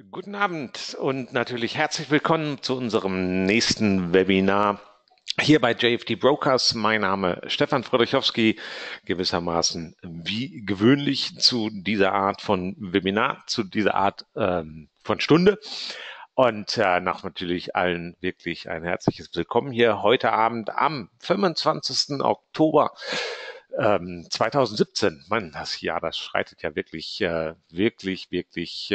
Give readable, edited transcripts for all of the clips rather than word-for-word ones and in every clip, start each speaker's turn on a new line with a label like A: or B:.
A: Guten Abend und natürlich herzlich willkommen zu unserem nächsten Webinar hier bei JFD Brokers. Mein Name Stefan Friedrichowski, gewissermaßen wie gewöhnlich zu dieser Art von Webinar, zu dieser Art von Stunde. Und nach natürlich allen wirklich ein herzliches Willkommen hier heute Abend am 25. Oktober 2017. Mann, das Jahr, das schreitet ja wirklich, wirklich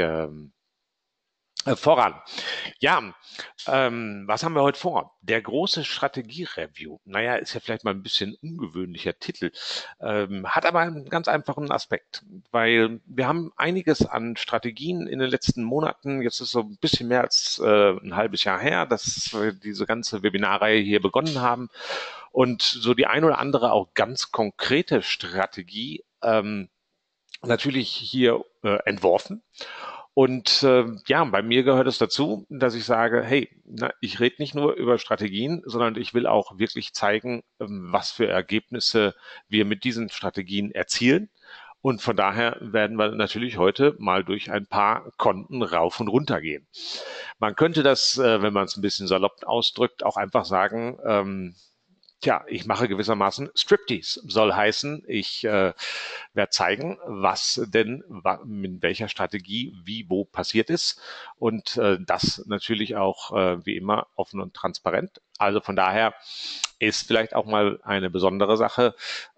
A: voran. Ja, was haben wir heute vor? Der große Strategie-Review. Naja, ist ja vielleicht mal ein bisschen ungewöhnlicher Titel, hat aber einen ganz einfachen Aspekt, weil wir haben einiges an Strategien in den letzten Monaten, jetzt ist so ein bisschen mehr als ein halbes Jahr her, dass wir diese ganze Webinarreihe hier begonnen haben und so die ein oder andere auch ganz konkrete Strategie natürlich hier entworfen. Und ja, bei mir gehört es dazu, dass ich sage, hey, ich rede nicht nur über Strategien, sondern ich will auch wirklich zeigen, was für Ergebnisse wir mit diesen Strategien erzielen. Und von daher werden wir natürlich heute mal durch ein paar Konten rauf und runter gehen. Man könnte das, wenn man es ein bisschen salopp ausdrückt, auch einfach sagen, tja, ich mache gewissermaßen Striptease. Soll heißen, ich werde zeigen, was denn mit welcher Strategie wie wo passiert ist und das natürlich auch wie immer offen und transparent. Also von daher ist vielleicht auch mal eine besondere Sache.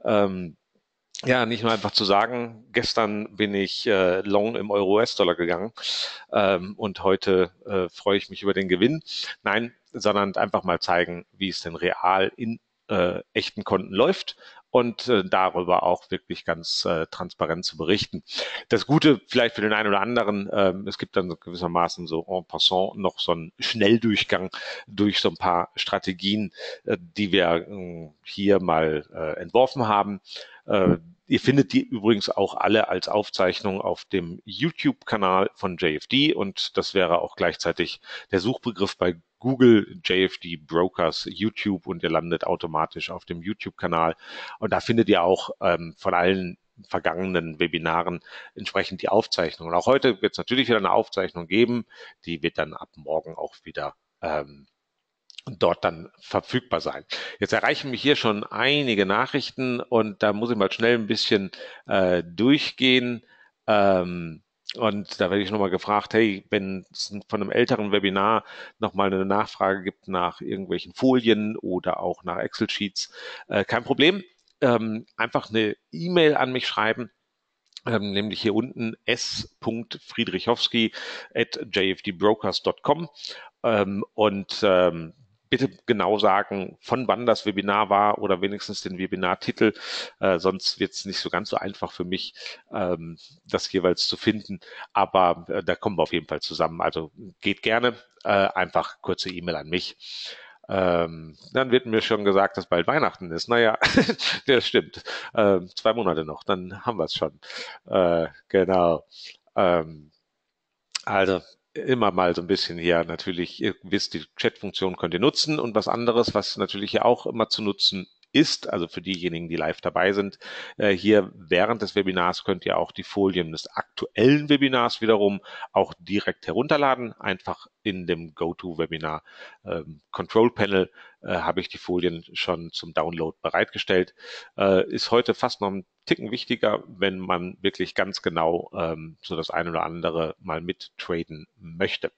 A: Ja, nicht nur einfach zu sagen, gestern bin ich long im Euro-US-Dollar gegangen und heute freue ich mich über den Gewinn. Nein, sondern einfach mal zeigen, wie es denn real in echten Konten läuft und darüber auch wirklich ganz transparent zu berichten. Das Gute vielleicht für den einen oder anderen, es gibt dann so gewissermaßen so en passant noch so einen Schnelldurchgang durch so ein paar Strategien, die wir hier mal entworfen haben. Ihr findet die übrigens auch alle als Aufzeichnung auf dem YouTube-Kanal von JFD und das wäre auch gleichzeitig der Suchbegriff bei Google JFD Brokers YouTube und ihr landet automatisch auf dem YouTube-Kanal. Und da findet ihr auch von allen vergangenen Webinaren entsprechend die Aufzeichnung. Und auch heute wird es natürlich wieder eine Aufzeichnung geben, die wird dann ab morgen auch wieder dort dann verfügbar sein. Jetzt erreichen mich hier schon einige Nachrichten und da muss ich mal schnell ein bisschen durchgehen. Und da werde ich nochmal gefragt, hey, wenn es von einem älteren Webinar nochmal eine Nachfrage gibt nach irgendwelchen Folien oder auch nach Excel-Sheets, kein Problem. Einfach eine E-Mail an mich schreiben, nämlich hier unten s.friedrichowski at jfdbrokers.com und bitte genau sagen, von wann das Webinar war oder wenigstens den Webinartitel. Sonst wird es nicht so ganz so einfach für mich, das jeweils zu finden. Aber da kommen wir auf jeden Fall zusammen. Also geht gerne, einfach kurze E-Mail an mich. Dann wird mir schon gesagt, dass bald Weihnachten ist. Naja, das stimmt. 2 Monate noch, dann haben wir es schon. Genau. Ähm, also immer mal so ein bisschen hier natürlich, ihr wisst, die Chat-Funktion könnt ihr nutzen und was anderes, was natürlich hier auch immer zu nutzen ist, also für diejenigen, die live dabei sind, hier während des Webinars könnt ihr auch die Folien des aktuellen Webinars wiederum auch direkt herunterladen. Einfach in dem GoToWebinar Control Panel habe ich die Folien schon zum Download bereitgestellt. Ist heute fast noch ein Ticken wichtiger, wenn man wirklich ganz genau so das eine oder andere mal mittraden möchte.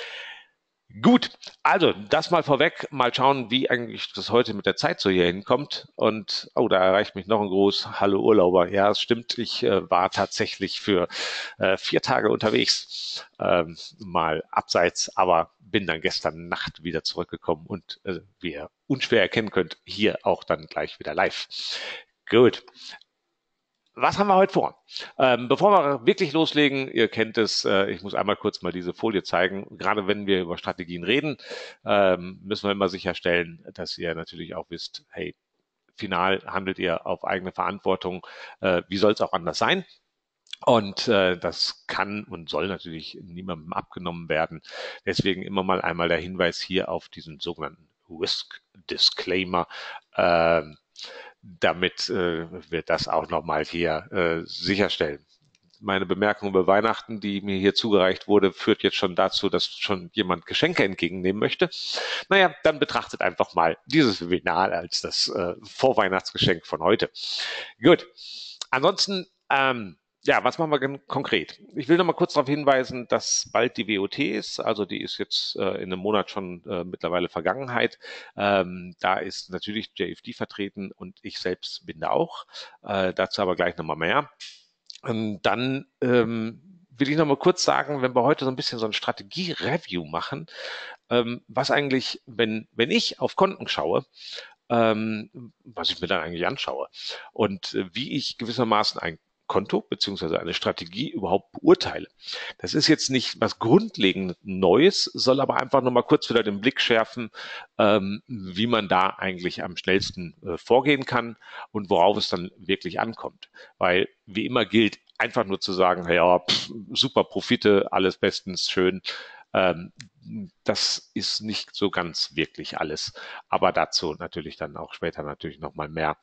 A: Gut, also das mal vorweg, mal schauen, wie eigentlich das heute mit der Zeit so hier hinkommt. Und oh, da erreicht mich noch ein Gruß. Hallo Urlauber. Ja, es stimmt, ich war tatsächlich für 4 Tage unterwegs, mal abseits, aber bin dann gestern Nacht wieder zurückgekommen und wie ihr unschwer erkennen könnt, hier auch dann gleich wieder live. Gut, was haben wir heute vor? Bevor wir wirklich loslegen, ihr kennt es, ich muss einmal kurz mal diese Folie zeigen. Gerade wenn wir über Strategien reden, müssen wir immer sicherstellen, dass ihr natürlich auch wisst, hey, final handelt ihr auf eigene Verantwortung. Wie soll es auch anders sein? Und das kann und soll natürlich niemandem abgenommen werden. Deswegen immer mal einmal der Hinweis hier auf diesen sogenannten Risk Disclaimer. Damit wir das auch nochmal hier sicherstellen. meine Bemerkung über Weihnachten, die mir hier zugereicht wurde, führt jetzt schon dazu, dass schon jemand Geschenke entgegennehmen möchte. Naja, dann betrachtet einfach mal dieses Webinar als das Vorweihnachtsgeschenk von heute. Gut. Ansonsten, ja, was machen wir konkret? Ich will noch mal kurz darauf hinweisen, dass bald die WOT ist. Also die ist jetzt in einem Monat schon mittlerweile Vergangenheit. Da ist natürlich JFD vertreten und ich selbst bin da auch. Dazu aber gleich nochmal mehr. Dann will ich noch mal kurz sagen, wenn wir heute so ein bisschen so ein Strategie-Review machen, was eigentlich, wenn ich auf Konten schaue, was ich mir dann eigentlich anschaue und wie ich gewissermaßen ein Konto beziehungsweise eine Strategie überhaupt beurteile. Das ist jetzt nicht was grundlegend Neues, soll aber einfach nochmal kurz wieder den Blick schärfen, wie man da eigentlich am schnellsten vorgehen kann und worauf es dann wirklich ankommt. Weil wie immer gilt, einfach nur zu sagen, ja, super Profite, alles bestens, schön, das ist nicht so ganz wirklich alles. Aber dazu natürlich dann auch später natürlich nochmal mehr.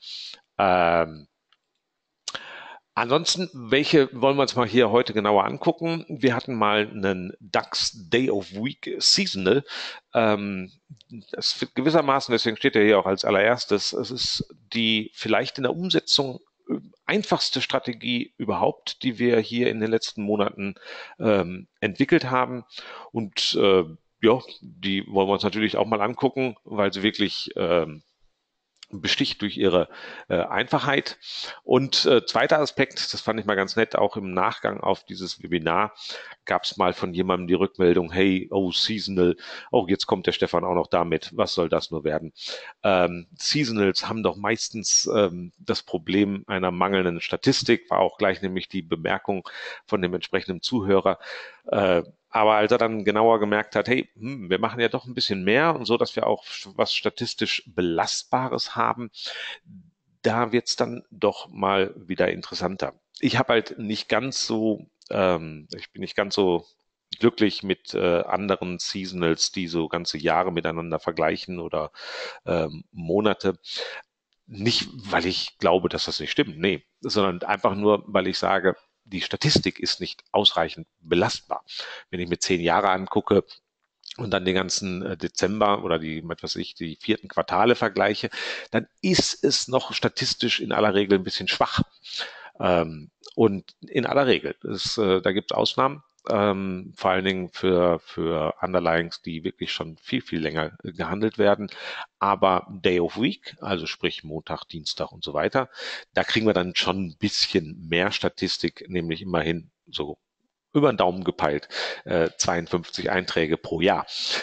A: Ansonsten, welche wollen wir uns mal hier heute genauer angucken? Wir hatten mal einen DAX Day of Week Seasonal. Das wird gewissermaßen, deswegen steht er hier auch als allererstes, es ist die vielleicht in der Umsetzung einfachste Strategie überhaupt, die wir hier in den letzten Monaten entwickelt haben. Und ja, die wollen wir uns natürlich auch mal angucken, weil sie wirklich besticht durch ihre Einfachheit. Und zweiter Aspekt, das fand ich mal ganz nett, auch im Nachgang auf dieses Webinar gab es mal von jemandem die Rückmeldung, hey, oh, Seasonal, oh, jetzt kommt der Stefan auch noch damit, was soll das nur werden? Seasonals haben doch meistens das Problem einer mangelnden Statistik, war auch gleich nämlich die Bemerkung von dem entsprechenden Zuhörer. Aber als er dann genauer gemerkt hat, hey, wir machen ja doch ein bisschen mehr und so, dass wir auch was statistisch Belastbares haben, da wird's dann doch mal wieder interessanter. Ich habe halt nicht ganz so, ich bin nicht ganz so glücklich mit anderen Seasonals, die so ganze Jahre miteinander vergleichen oder Monate. Nicht, weil ich glaube, dass das nicht stimmt, nee, sondern einfach nur, weil ich sage, die Statistik ist nicht ausreichend belastbar. Wenn ich mir 10 Jahre angucke und dann den ganzen Dezember oder was weiß ich, die 4. Quartale vergleiche, dann ist es noch statistisch in aller Regel ein bisschen schwach. Und in aller Regel, da gibt es Ausnahmen, vor allen Dingen für Underlyings, die wirklich schon viel, viel länger gehandelt werden. Aber Day of Week, also sprich Montag, Dienstag und so weiter, da kriegen wir dann schon ein bisschen mehr Statistik, nämlich immerhin so über den Daumen gepeilt, 52 Einträge pro Jahr.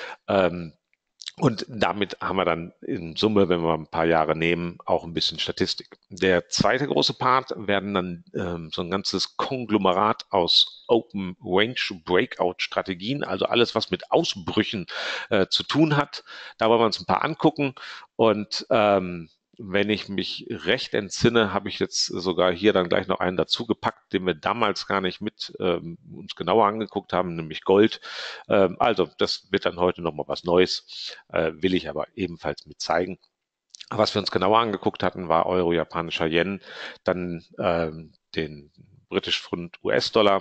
A: Und damit haben wir dann in Summe, wenn wir ein paar Jahre nehmen, auch ein bisschen Statistik. Der zweite große Part werden dann so ein ganzes Konglomerat aus Open Range Breakout Strategien, also alles, was mit Ausbrüchen zu tun hat. Da wollen wir uns ein paar angucken und wenn ich mich recht entsinne, habe ich jetzt sogar hier dann gleich noch einen dazu gepackt, den wir damals gar nicht mit uns genauer angeguckt haben, nämlich Gold. Also das wird dann heute nochmal was Neues, will ich aber ebenfalls mit zeigen. Was wir uns genauer angeguckt hatten, war Euro, japanischer Yen, dann den British Pfund, US-Dollar,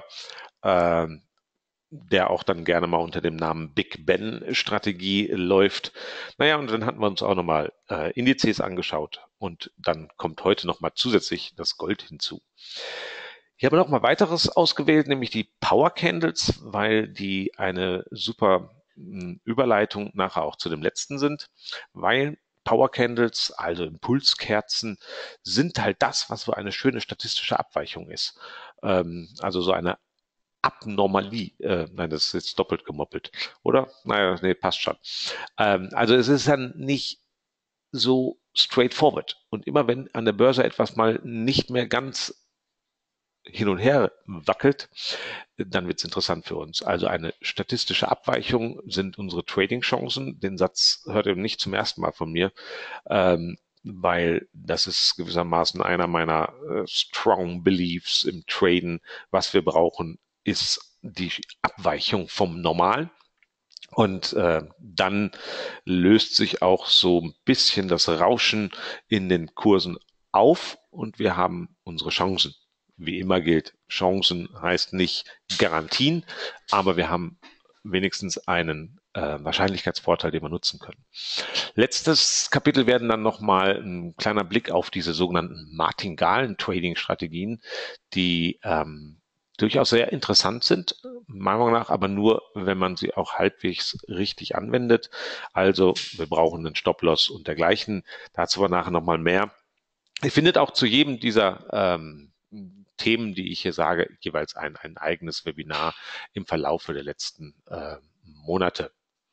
A: der auch dann gerne mal unter dem Namen Big Ben Strategie läuft. Naja, und dann hatten wir uns auch nochmal Indizes angeschaut und dann kommt heute nochmal zusätzlich das Gold hinzu. Ich habe noch mal weiteres ausgewählt, nämlich die Power Candles, weil die eine super Überleitung nachher auch zu dem letzten sind, weil Power Candles, also Impulskerzen, sind halt das, was so eine schöne statistische Abweichung ist. Also so eine Abnormalie. Nein, das ist jetzt doppelt gemoppelt, oder? Naja, nee, passt schon. Also es ist dann nicht so straightforward. Und immer wenn an der Börse etwas mal nicht mehr ganz hin und her wackelt, dann wird es interessant für uns. Also eine statistische Abweichung sind unsere Trading-Chancen. Den Satz hört ihr nicht zum ersten Mal von mir, weil das ist gewissermaßen einer meiner strong beliefs im Traden. Was wir brauchen, ist die Abweichung vom Normal. Und dann löst sich auch so ein bisschen das Rauschen in den Kursen auf und wir haben unsere Chancen. wie immer gilt, Chancen heißt nicht Garantien, aber wir haben wenigstens einen Wahrscheinlichkeitsvorteil, den wir nutzen können. Letztes Kapitel werden dann nochmal ein kleiner Blick auf diese sogenannten Martingalen-Trading-Strategien, die durchaus sehr interessant sind, meiner Meinung nach, aber nur, wenn man sie auch halbwegs richtig anwendet. Also wir brauchen einen Stop-Loss und dergleichen. Dazu aber nachher nochmal mehr. Ihr findet auch zu jedem dieser Themen, die ich hier sage, jeweils ein eigenes Webinar im Verlaufe der letzten Monate.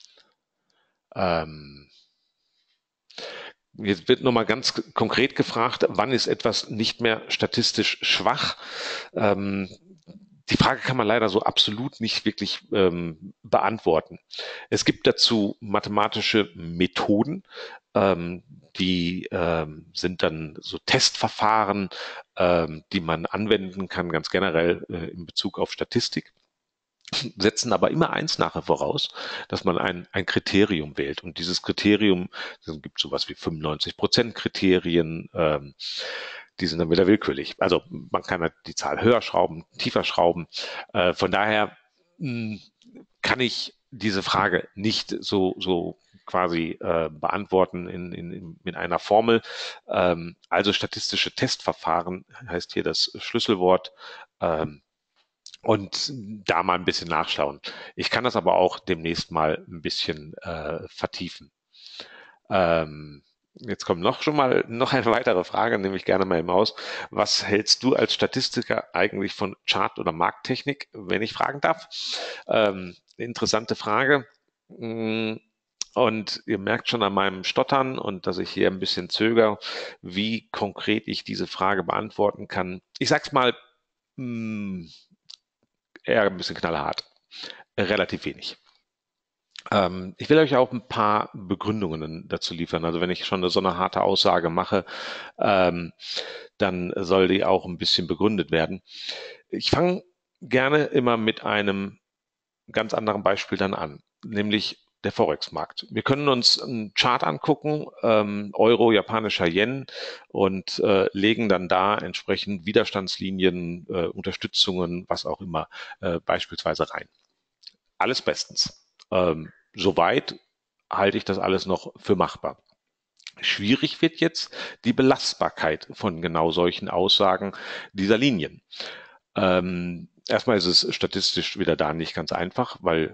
A: Jetzt wird nochmal ganz konkret gefragt, wann ist etwas nicht mehr statistisch schwach? Die Frage kann man leider so absolut nicht wirklich beantworten. Es gibt dazu mathematische Methoden, die sind dann so Testverfahren, die man anwenden kann, ganz generell in Bezug auf Statistik, setzen aber immer eins nachher voraus, dass man ein Kriterium wählt. Und dieses Kriterium, es gibt sowas wie 95% Kriterien, die sind dann wieder willkürlich. Also man kann halt die Zahl höher schrauben, tiefer schrauben. Von daher kann ich diese Frage nicht so quasi beantworten in einer Formel. Also statistische Testverfahren heißt hier das Schlüsselwort. Und da mal ein bisschen nachschauen. Ich kann das aber auch demnächst mal ein bisschen vertiefen. Jetzt kommt noch eine weitere Frage, nehme ich gerne mal im Haus. Was hältst du als Statistiker eigentlich von Chart- oder Markttechnik, wenn ich fragen darf? Interessante Frage. Und ihr merkt schon an meinem Stottern und dass ich hier ein bisschen zögere, wie konkret ich diese Frage beantworten kann. Ich sag's mal, eher ein bisschen knallhart. Relativ wenig. Ich will euch auch ein paar Begründungen dazu liefern. Also wenn ich schon so eine harte Aussage mache, dann soll die auch ein bisschen begründet werden. Ich fange gerne immer mit einem ganz anderen Beispiel dann an, nämlich der Forex-Markt. Wir können uns einen Chart angucken, Euro, japanischer Yen und legen dann da entsprechend Widerstandslinien, Unterstützungen, was auch immer, beispielsweise rein. Alles bestens. Soweit halte ich das alles noch für machbar. Schwierig wird jetzt die Belastbarkeit von genau solchen Aussagen dieser Linien. Erstmal ist es statistisch wieder da nicht ganz einfach, weil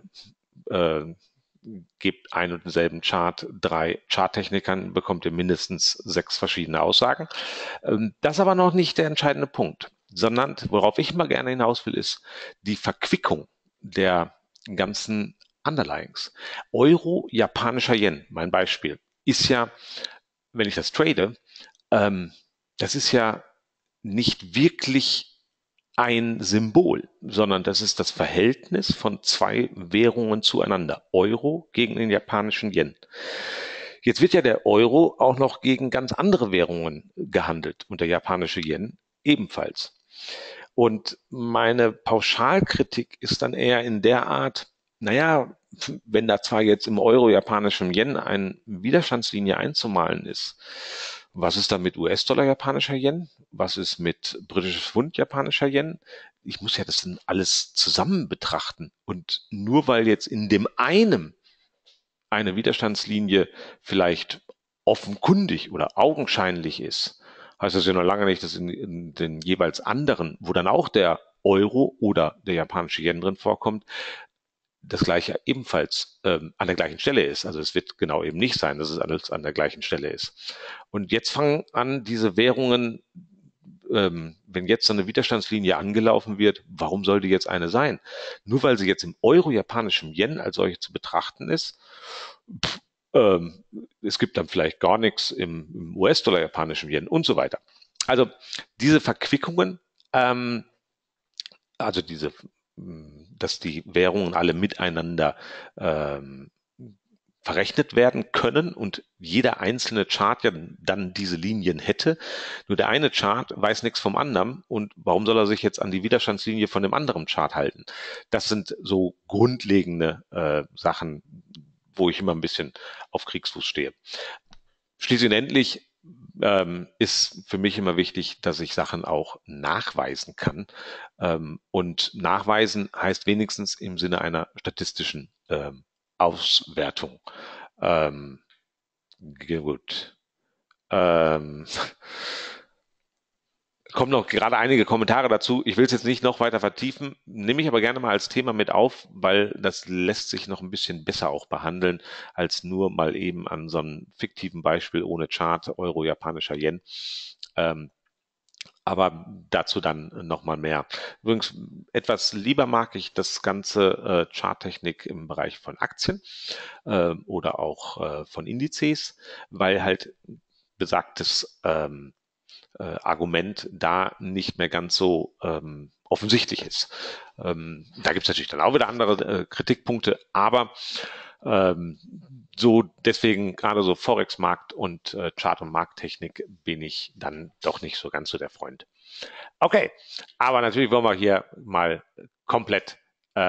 A: gebt ein und denselben Chart 3 Charttechnikern, bekommt ihr mindestens 6 verschiedene Aussagen. Das ist aber noch nicht der entscheidende Punkt, sondern worauf ich immer gerne hinaus will, ist die Verquickung der ganzen Underlyings. Euro, japanischer Yen, mein Beispiel, ist ja, wenn ich das trade, das ist ja nicht wirklich ein Symbol, sondern das ist das Verhältnis von zwei Währungen zueinander. Euro gegen den japanischen Yen. Jetzt wird ja der Euro auch noch gegen ganz andere Währungen gehandelt und der japanische Yen ebenfalls. Und meine Pauschalkritik ist dann eher in der Art, naja, wenn da zwar jetzt im Euro japanischen Yen eine Widerstandslinie einzumalen ist, was ist da mit US-Dollar japanischer Yen? Was ist mit britisches Pfund japanischer Yen? Ich muss ja das dann alles zusammen betrachten. Und nur weil jetzt in dem einen eine Widerstandslinie vielleicht offenkundig oder augenscheinlich ist, heißt das ja noch lange nicht, dass in den jeweils anderen, wo dann auch der Euro oder der japanische Yen drin vorkommt, das gleiche ebenfalls an der gleichen Stelle ist. Also es wird genau eben nicht sein, dass es alles an der gleichen Stelle ist. Und jetzt fangen an, diese Währungen, wenn jetzt so eine Widerstandslinie angelaufen wird, warum sollte jetzt eine sein? Nur weil sie jetzt im Euro-japanischen Yen als solche zu betrachten ist, es gibt dann vielleicht gar nichts im US-Dollar-japanischen Yen und so weiter. Also diese Verquickungen, also diese, dass die Währungen alle miteinander verrechnet werden können und jeder einzelne Chart ja dann diese Linien hätte. Nur der eine Chart weiß nichts vom anderen und warum soll er sich jetzt an die Widerstandslinie von dem anderen Chart halten? Das sind so grundlegende Sachen, wo ich immer ein bisschen auf Kriegsfuß stehe. Schließlich und endlich ist für mich immer wichtig, dass ich Sachen auch nachweisen kann. Und nachweisen heißt wenigstens im Sinne einer statistischen Auswertung. Ähm, gut. Ähm, kommen noch gerade einige Kommentare dazu. Ich will es jetzt nicht noch weiter vertiefen, nehme ich aber gerne mal als Thema mit auf, weil das lässt sich noch ein bisschen besser auch behandeln, als nur mal eben an so einem fiktiven Beispiel ohne Chart, Euro, japanischer Yen. Ähm, aber dazu dann nochmal mehr. Übrigens, etwas lieber mag ich das ganze Charttechnik im Bereich von Aktien oder auch von Indizes, weil halt besagtes Argument da nicht mehr ganz so offensichtlich ist. Da gibt es natürlich dann auch wieder andere Kritikpunkte, aber ähm, so deswegen gerade so Forex-Markt und Chart- und Markttechnik bin ich dann doch nicht so ganz so der Freund. Okay, aber natürlich wollen wir hier mal komplett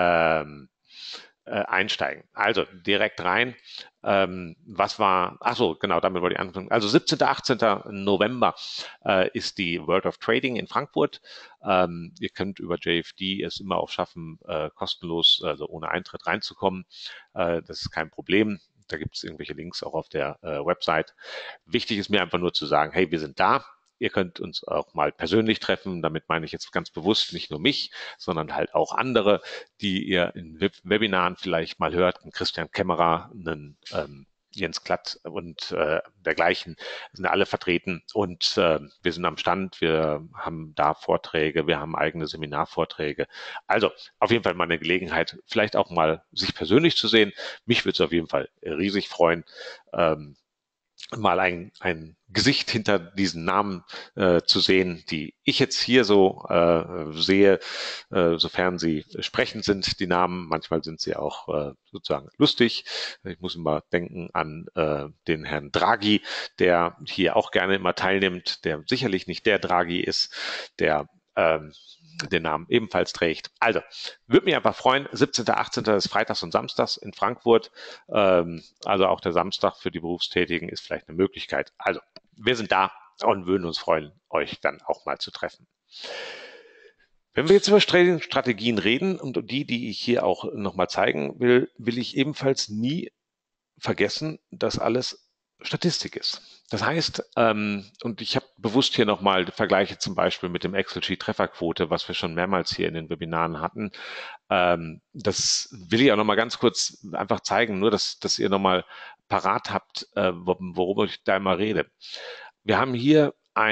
A: einsteigen. Also direkt rein. Was war, ach so, genau, damit wollte ich anfangen. Also 17., 18. November ist die World of Trading in Frankfurt. Ihr könnt über JFD es immer auch schaffen, kostenlos, also ohne Eintritt reinzukommen. Das ist kein Problem. Da gibt es irgendwelche Links auch auf der Website. Wichtig ist mir einfach nur zu sagen, hey, wir sind da. Ihr könnt uns auch mal persönlich treffen. Damit meine ich jetzt ganz bewusst nicht nur mich, sondern halt auch andere, die ihr in Webinaren vielleicht mal hört. Einen Christian Kämmerer, einen Jens Klatt und dergleichen sind alle vertreten. Und wir sind am Stand, wir haben da Vorträge, wir haben eigene Seminarvorträge. Also auf jeden Fall mal eine Gelegenheit, vielleicht auch mal sich persönlich zu sehen. Mich würde es auf jeden Fall riesig freuen. Mal ein Gesicht hinter diesen Namen zu sehen, die ich jetzt hier so sehe, sofern sie sprechend sind, die Namen. Manchmal sind sie auch sozusagen lustig. Ich muss immer denken an den Herrn Draghi, der hier auch gerne immer teilnimmt, der sicherlich nicht der Draghi ist, der den Namen ebenfalls trägt. Also, würde mich einfach freuen. 17., 18. ist Freitags und Samstags in Frankfurt. Also auch der Samstag für die Berufstätigen ist vielleicht eine Möglichkeit. Also, wir sind da und würden uns freuen, euch dann auch mal zu treffen. Wenn wir jetzt über Strategien reden und die ich hier auch nochmal zeigen will, will ich ebenfalls nie vergessen, dass alles Statistik ist. Das heißt, und ich habe bewusst hier nochmal Vergleiche zum Beispiel mit dem Excel-Sheet Trefferquote, was wir schon mehrmals hier in den Webinaren hatten. Das will ich auch nochmal ganz kurz einfach zeigen, nur dass ihr nochmal parat habt, worüber ich da immer rede. Wir haben hier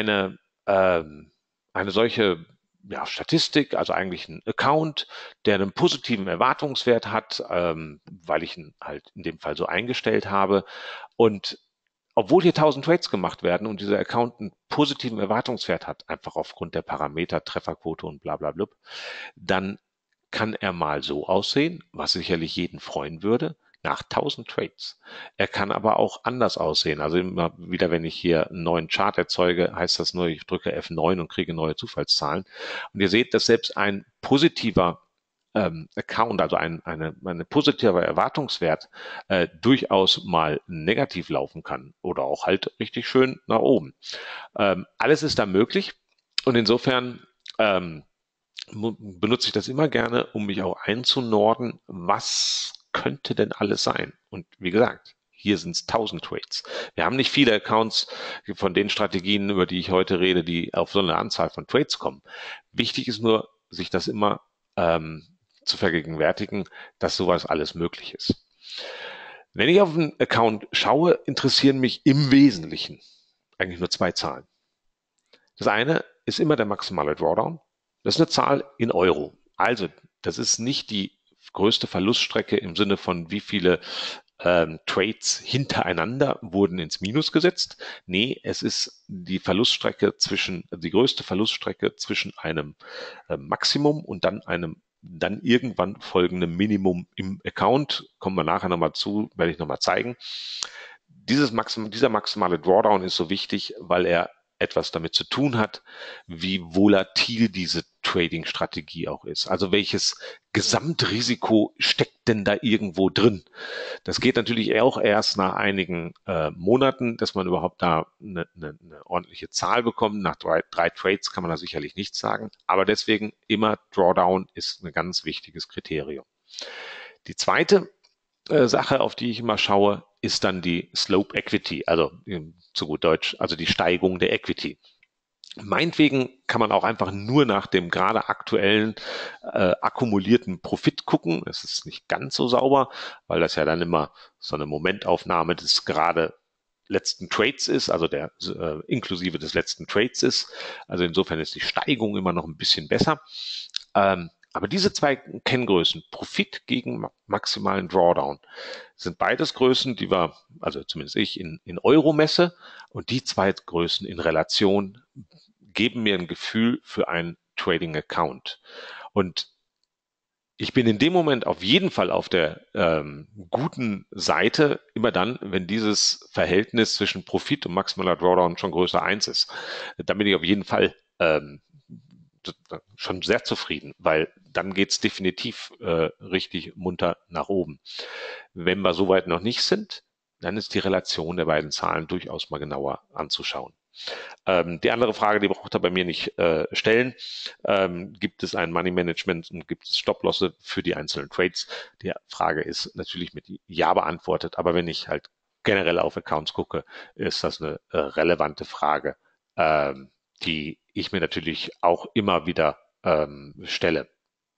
A: eine solche Statistik, also eigentlich ein Account, der einen positiven Erwartungswert hat, weil ich ihn halt in dem Fall so eingestellt habe. Und obwohl hier 1000 Trades gemacht werden und dieser Account einen positiven Erwartungswert hat, einfach aufgrund der Parameter, Trefferquote und bla bla bla, dann kann er mal so aussehen, was sicherlich jeden freuen würde, nach 1000 Trades. Er kann aber auch anders aussehen. Also immer wieder, wenn ich hier einen neuen Chart erzeuge, heißt das nur, ich drücke F9 und kriege neue Zufallszahlen. Und ihr seht, dass selbst ein positiver Account, also eine positive Erwartungswert, durchaus mal negativ laufen kann oder auch halt richtig schön nach oben. Alles ist da möglich und insofern benutze ich das immer gerne, um mich auch einzunorden, was könnte denn alles sein? Und wie gesagt, hier sind es 1000 Trades. Wir haben nicht viele Accounts von den Strategien, über die ich heute rede, die auf so eine Anzahl von Trades kommen. Wichtig ist nur, sich das immer zu vergegenwärtigen, dass sowas alles möglich ist. Wenn ich auf einen Account schaue, interessieren mich im Wesentlichen eigentlich nur zwei Zahlen. Das eine ist immer der maximale Drawdown. Das ist eine Zahl in Euro. Also, das ist nicht die größte Verluststrecke im Sinne von wie viele Trades hintereinander wurden ins Minus gesetzt. Nee, es ist die Verluststrecke die größte Verluststrecke zwischen einem Maximum und dann irgendwann folgendem Minimum im Account. Kommen wir nachher nochmal zu, werde ich nochmal zeigen. Dieser maximale Drawdown ist so wichtig, weil er etwas damit zu tun hat, wie volatil diese Trading-Strategie auch ist. Also welches Gesamtrisiko steckt denn da irgendwo drin? Das geht natürlich auch erst nach einigen Monaten, dass man überhaupt da eine ordentliche Zahl bekommt. Nach drei Trades kann man da sicherlich nichts sagen. Aber deswegen immer Drawdown ist ein ganz wichtiges Kriterium. Die zweite Sache, auf die ich immer schaue, ist dann die Slope Equity, also zu gut Deutsch, also die Steigung der Equity. Meinetwegen kann man auch einfach nur nach dem gerade aktuellen akkumulierten Profit gucken. Es ist nicht ganz so sauber, weil das ja dann immer so eine Momentaufnahme des gerade letzten Trades ist, also der inklusive des letzten Trades ist. Also insofern ist die Steigung immer noch ein bisschen besser. Aber diese zwei Kenngrößen, Profit gegen maximalen Drawdown, sind beides Größen, die wir, also zumindest ich, in Euro messe. Und die zwei Größen in Relation geben mir ein Gefühl für einen Trading-Account. Und ich bin in dem Moment auf jeden Fall auf der guten Seite, immer dann, wenn dieses Verhältnis zwischen Profit und maximaler Drawdown schon größer 1 ist. Da bin ich auf jeden Fall schon sehr zufrieden, weil dann geht's definitiv richtig munter nach oben. Wenn wir soweit noch nicht sind, dann ist die Relation der beiden Zahlen durchaus mal genauer anzuschauen. Die andere Frage, die braucht er bei mir nicht stellen. Gibt es ein Money Management und gibt es Stop-Losse für die einzelnen Trades? Die Frage ist natürlich mit Ja beantwortet, aber wenn ich halt generell auf Accounts gucke, ist das eine relevante Frage, die ich mir natürlich auch immer wieder stelle.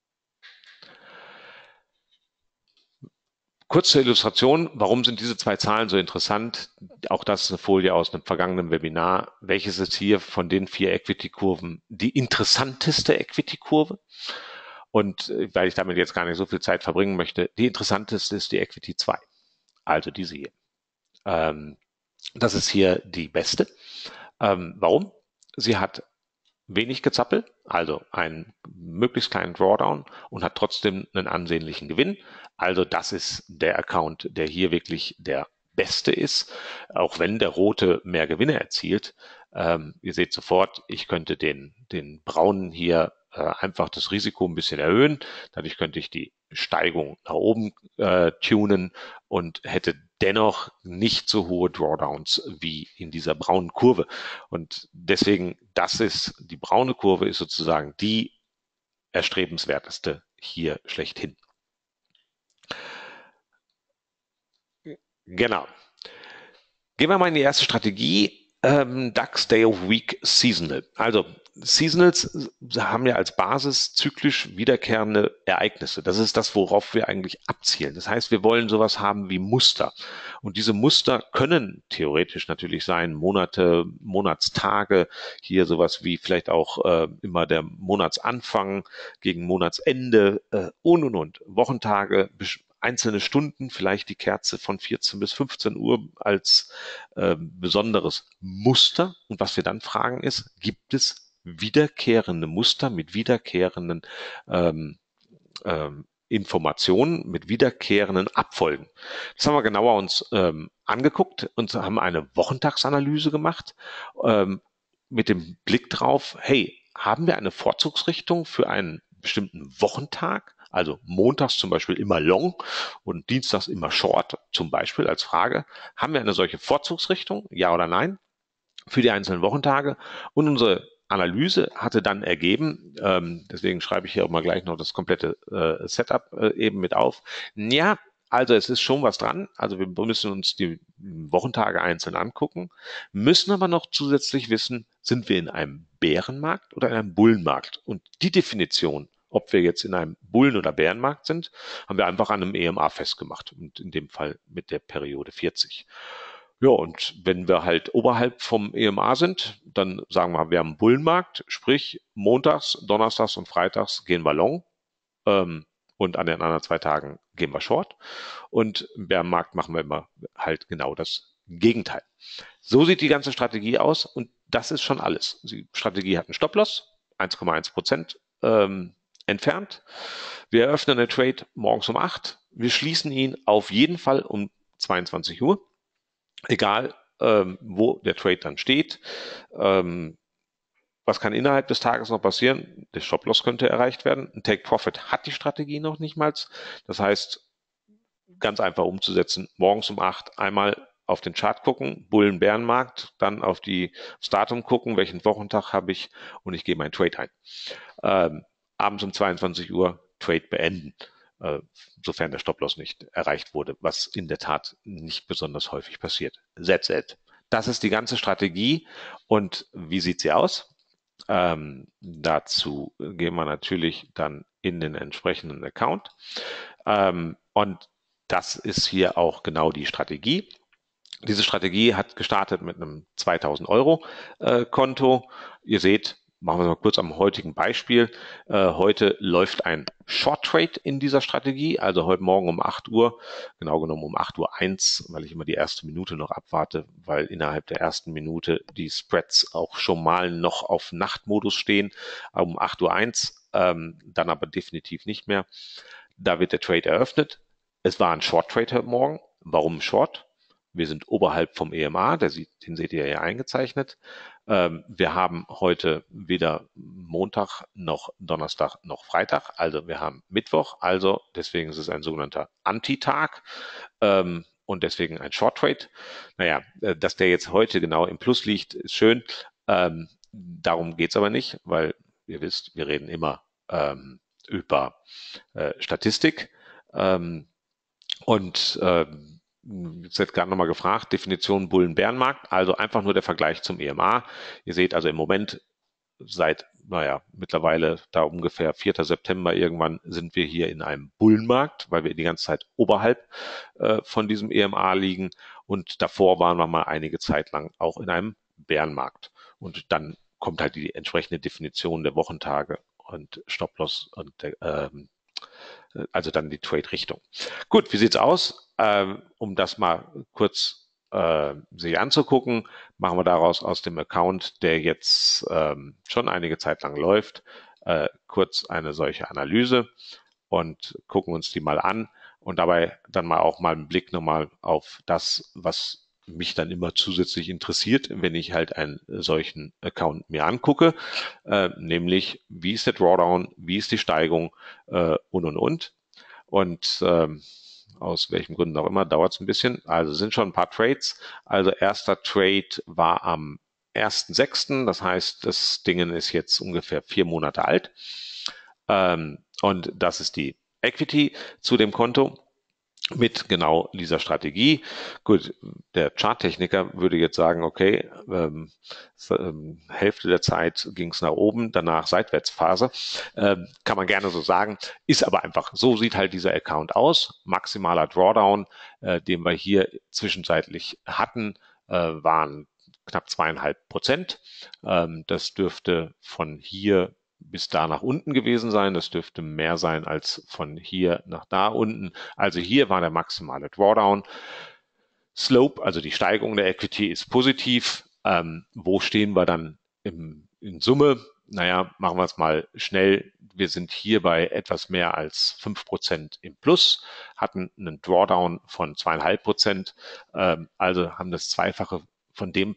A: Kurz zur Illustration, warum sind diese zwei Zahlen so interessant? Auch das ist eine Folie aus einem vergangenen Webinar. Welches ist hier von den 4 Equity-Kurven die interessanteste Equity-Kurve? Und weil ich damit jetzt gar nicht so viel Zeit verbringen möchte, die interessanteste ist die Equity 2, also diese hier. Das ist hier die beste. Warum? Sie hat wenig Gezappel, also einen möglichst kleinen Drawdown und hat trotzdem einen ansehnlichen Gewinn. Also das ist der Account, der hier wirklich der beste ist, auch wenn der rote mehr Gewinne erzielt. Ihr seht sofort, ich könnte den braunen hier einfach das Risiko ein bisschen erhöhen. Dadurch könnte ich die Steigung nach oben tunen und hätte dennoch nicht so hohe Drawdowns wie in dieser braunen Kurve. Und deswegen, die braune Kurve ist sozusagen die erstrebenswerteste hier schlechthin. Genau. Gehen wir mal in die erste Strategie. DAX Day of Week Seasonal. Also Seasonals haben ja als Basis zyklisch wiederkehrende Ereignisse. Das ist das, worauf wir eigentlich abzielen. Das heißt, wir wollen sowas haben wie Muster. Und diese Muster können theoretisch natürlich sein, Monate, Monatstage, hier sowas wie vielleicht auch immer der Monatsanfang gegen Monatsende und. Wochentage, einzelne Stunden, vielleicht die Kerze von 14 bis 15 Uhr als besonderes Muster. Und was wir dann fragen ist, gibt es wiederkehrende Muster mit wiederkehrenden Informationen, mit wiederkehrenden Abfolgen? Das haben wir genauer uns angeguckt und haben eine Wochentagsanalyse gemacht mit dem Blick drauf, hey, haben wir eine Vorzugsrichtung für einen bestimmten Wochentag? Also montags zum Beispiel immer long und dienstags immer short, zum Beispiel als Frage. Haben wir eine solche Vorzugsrichtung, ja oder nein, für die einzelnen Wochentage? Und unsere Analyse hatte dann ergeben, deswegen schreibe ich hier auch mal gleich noch das komplette Setup eben mit auf. Ja, also es ist schon was dran. Also wir müssen uns die Wochentage einzeln angucken, müssen aber noch zusätzlich wissen, sind wir in einem Bärenmarkt oder in einem Bullenmarkt? Und die Definition, ob wir jetzt in einem Bullen- oder Bärenmarkt sind, haben wir einfach an einem EMA festgemacht und in dem Fall mit der Periode 40. Ja, und wenn wir halt oberhalb vom EMA sind, dann sagen wir haben einen Bullenmarkt, sprich montags, donnerstags und freitags gehen wir long und an den anderen 2 Tagen gehen wir short und im Bärenmarkt machen wir immer halt genau das Gegenteil. So sieht die ganze Strategie aus und das ist schon alles. Die Strategie hat einen Stop-Loss, 1,1% entfernt. Wir eröffnen den Trade morgens um 8. Wir schließen ihn auf jeden Fall um 22 Uhr. Egal, wo der Trade dann steht. Was kann innerhalb des Tages noch passieren? Der Stop-Loss könnte erreicht werden. Ein Take-Profit hat die Strategie noch nicht mal. Das heißt, ganz einfach umzusetzen. Morgens um 8 einmal auf den Chart gucken, Bullen-Bärenmarkt, dann auf das Datum gucken, welchen Wochentag habe ich und ich gehe meinen Trade ein. Abends um 22 Uhr Trade beenden, sofern der Stop-Loss nicht erreicht wurde, was in der Tat nicht besonders häufig passiert. That's it. Das ist die ganze Strategie. Und wie sieht sie aus? Dazu gehen wir natürlich dann in den entsprechenden Account. Und das ist hier auch genau die Strategie. Diese Strategie hat gestartet mit einem 2000 Euro Konto. Ihr seht, machen wir es mal kurz am heutigen Beispiel. Heute läuft ein Short Trade in dieser Strategie, also heute Morgen um 8 Uhr, genau genommen um 8:01 Uhr, weil ich immer die erste Minute noch abwarte, weil innerhalb der ersten Minute die Spreads auch schon mal noch auf Nachtmodus stehen, um 8:01 Uhr, dann aber definitiv nicht mehr. Da wird der Trade eröffnet. Es war ein Short Trade heute Morgen. Warum Short? Wir sind oberhalb vom EMA, den seht ihr ja eingezeichnet. Wir haben heute weder Montag noch Donnerstag noch Freitag, also wir haben Mittwoch, also deswegen ist es ein sogenannter Anti-Tag und deswegen ein Short Trade. Naja, dass der jetzt heute genau im Plus liegt, ist schön. Darum geht's aber nicht, weil ihr wisst, wir reden immer über Statistik. Jetzt wird gerade nochmal gefragt, Definition Bullen-Bärenmarkt, also einfach nur der Vergleich zum EMA. Ihr seht also im Moment seit, mittlerweile da ungefähr 4. September irgendwann sind wir hier in einem Bullenmarkt, weil wir die ganze Zeit oberhalb von diesem EMA liegen und davor waren wir mal einige Zeit lang auch in einem Bärenmarkt. Und dann kommt halt die entsprechende Definition der Wochentage und Stop-Loss und also dann die Trade-Richtung. Gut, wie sieht's aus? Um das mal kurz sich anzugucken, machen wir daraus aus dem Account, der jetzt schon einige Zeit lang läuft, kurz eine solche Analyse und gucken uns die mal an und dabei dann mal auch mal einen Blick nochmal auf das, was mich dann immer zusätzlich interessiert, wenn ich halt einen solchen Account mir angucke, nämlich wie ist der Drawdown, wie ist die Steigung und. Und aus welchen Gründen auch immer dauert es ein bisschen. Also sind schon ein paar Trades. Also erster Trade war am 1.6. Das heißt, das Ding ist jetzt ungefähr 4 Monate alt. Und das ist die Equity zu dem Konto mit genau dieser Strategie. Gut, der Charttechniker würde jetzt sagen, okay, Hälfte der Zeit ging es nach oben, danach Seitwärtsphase. Kann man gerne so sagen, ist aber einfach, so sieht halt dieser Account aus. Maximaler Drawdown, den wir hier zwischenzeitlich hatten, waren knapp 2,5%. Das dürfte von hier bis da nach unten gewesen sein. Das dürfte mehr sein als von hier nach da unten. Also hier war der maximale Drawdown. Slope, also die Steigung der Equity, ist positiv. Wo stehen wir dann in Summe? Naja, machen wir es mal schnell. Wir sind hier bei etwas mehr als 5% im Plus, hatten einen Drawdown von 2,5%, also haben das Zweifache von dem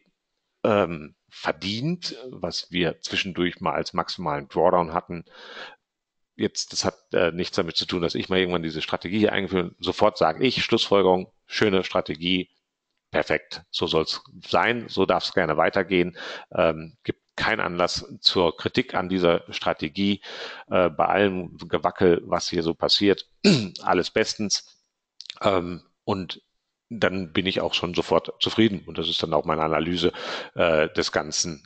A: verdient, was wir zwischendurch mal als maximalen Drawdown hatten. Jetzt, das hat nichts damit zu tun, dass ich mal irgendwann diese Strategie hier eingeführt habe. Sofort sage ich, Schlussfolgerung, schöne Strategie, perfekt, so soll es sein, so darf es gerne weitergehen. Gibt keinen Anlass zur Kritik an dieser Strategie. Bei allem Gewackel, was hier so passiert, alles bestens. Und dann bin ich auch schon sofort zufrieden. Und das ist dann auch meine Analyse des ganzen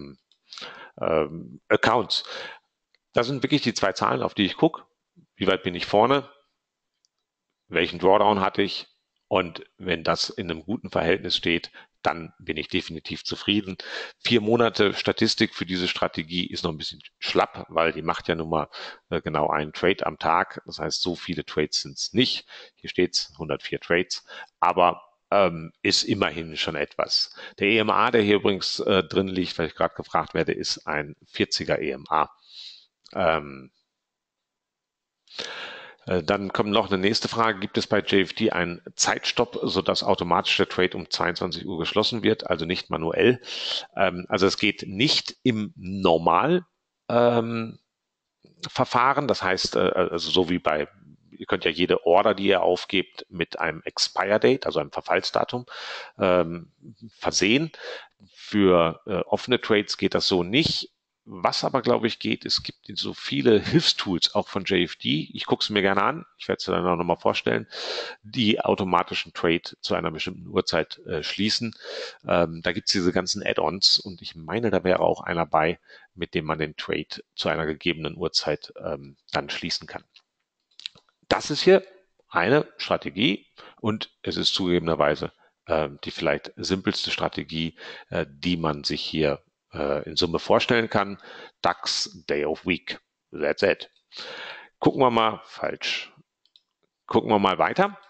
A: Accounts. Das sind wirklich die 2 Zahlen, auf die ich gucke. Wie weit bin ich vorne? Welchen Drawdown hatte ich? Und wenn das in einem guten Verhältnis steht, dann bin ich definitiv zufrieden. 4 Monate Statistik für diese Strategie ist noch ein bisschen schlapp, weil die macht ja nun mal genau einen Trade am Tag. Das heißt, so viele Trades sind es nicht. Hier steht es 104 Trades, aber ist immerhin schon etwas. Der EMA, der hier übrigens drin liegt, weil ich gerade gefragt werde, ist ein 40er EMA. Dann kommt noch eine nächste Frage. Gibt es bei JFD einen Zeitstopp, sodass automatisch der Trade um 22 Uhr geschlossen wird, also nicht manuell? Also es geht nicht im Normal. Ähm, Verfahren. Das heißt, also so wie bei, ihr könnt ja jede Order, die ihr aufgebt, mit einem Expire Date, also einem Verfallsdatum, ähm, versehen. Für offene Trades geht das so nicht. Was aber, glaube ich, geht, es gibt so viele Hilfstools, auch von JFD. Ich gucke es mir gerne an. Ich werde es dann auch nochmal vorstellen, die automatischen Trade zu einer bestimmten Uhrzeit schließen. Da gibt es diese ganzen Add-ons und ich meine, da wäre auch einer bei, mit dem man den Trade zu einer gegebenen Uhrzeit dann schließen kann. Das ist hier eine Strategie und es ist zugegebenerweise die vielleicht simpelste Strategie, die man sich hier in Summe vorstellen kann. DAX Day of Week. That's it. Gucken wir mal, falsch. Gucken wir mal weiter.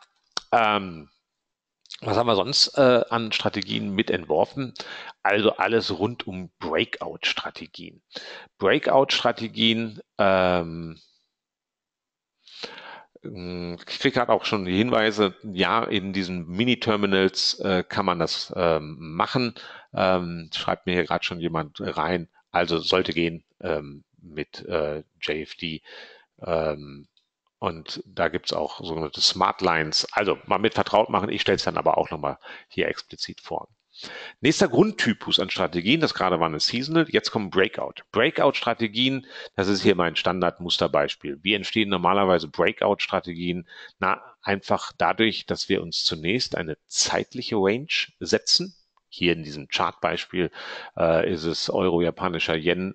A: Was haben wir sonst an Strategien mit entworfen? Also alles rund um Breakout-Strategien. Breakout-Strategien, ich kriege gerade auch schon die Hinweise, ja, in diesen Mini-Terminals kann man das machen. Schreibt mir hier gerade schon jemand rein. Also sollte gehen mit JFD. Ähm, und da gibt's auch sogenannte Smart Lines. Also mal mit vertraut machen. Ich stelle es dann aber auch nochmal hier explizit vor. Nächster Grundtypus an Strategien, das gerade war eine Seasonal, jetzt kommen Breakout. Breakout-Strategien, das ist hier mein Standard-Musterbeispiel. Wie entstehen normalerweise Breakout-Strategien? Na, einfach dadurch, dass wir uns zunächst eine zeitliche Range setzen. Hier in diesem Chartbeispiel ist es Euro-japanischer Yen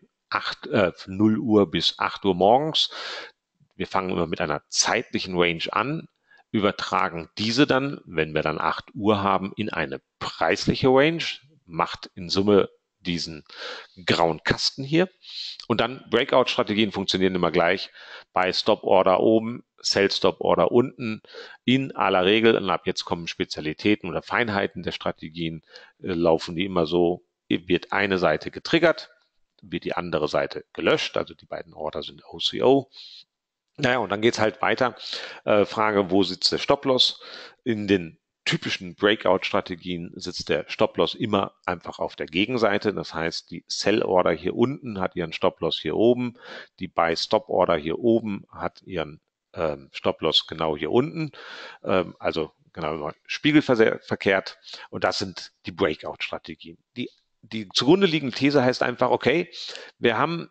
A: 0 Uhr bis 8 Uhr morgens. Wir fangen immer mit einer zeitlichen Range an, übertragen diese dann, wenn wir dann 8 Uhr haben, in eine preisliche Range, macht in Summe diesen grauen Kasten hier. Und dann Breakout-Strategien funktionieren immer gleich. Bei Stop-Order oben, Sell-Stop-Order unten. In aller Regel, und ab jetzt kommen Spezialitäten oder Feinheiten der Strategien, laufen die immer so, wird eine Seite getriggert, wird die andere Seite gelöscht, also die beiden Order sind OCO. Naja, und dann geht's halt weiter. Frage, wo sitzt der Stop-Loss? In den typischen Breakout-Strategien sitzt der Stop-Loss immer einfach auf der Gegenseite. Das heißt, die Sell-Order hier unten hat ihren Stop-Loss hier oben. Die Buy-Stop-Order hier oben hat ihren Stop-Loss genau hier unten. Also genau spiegelverkehrt. Und das sind die Breakout-Strategien. Die zugrunde liegende These heißt einfach, okay, wir haben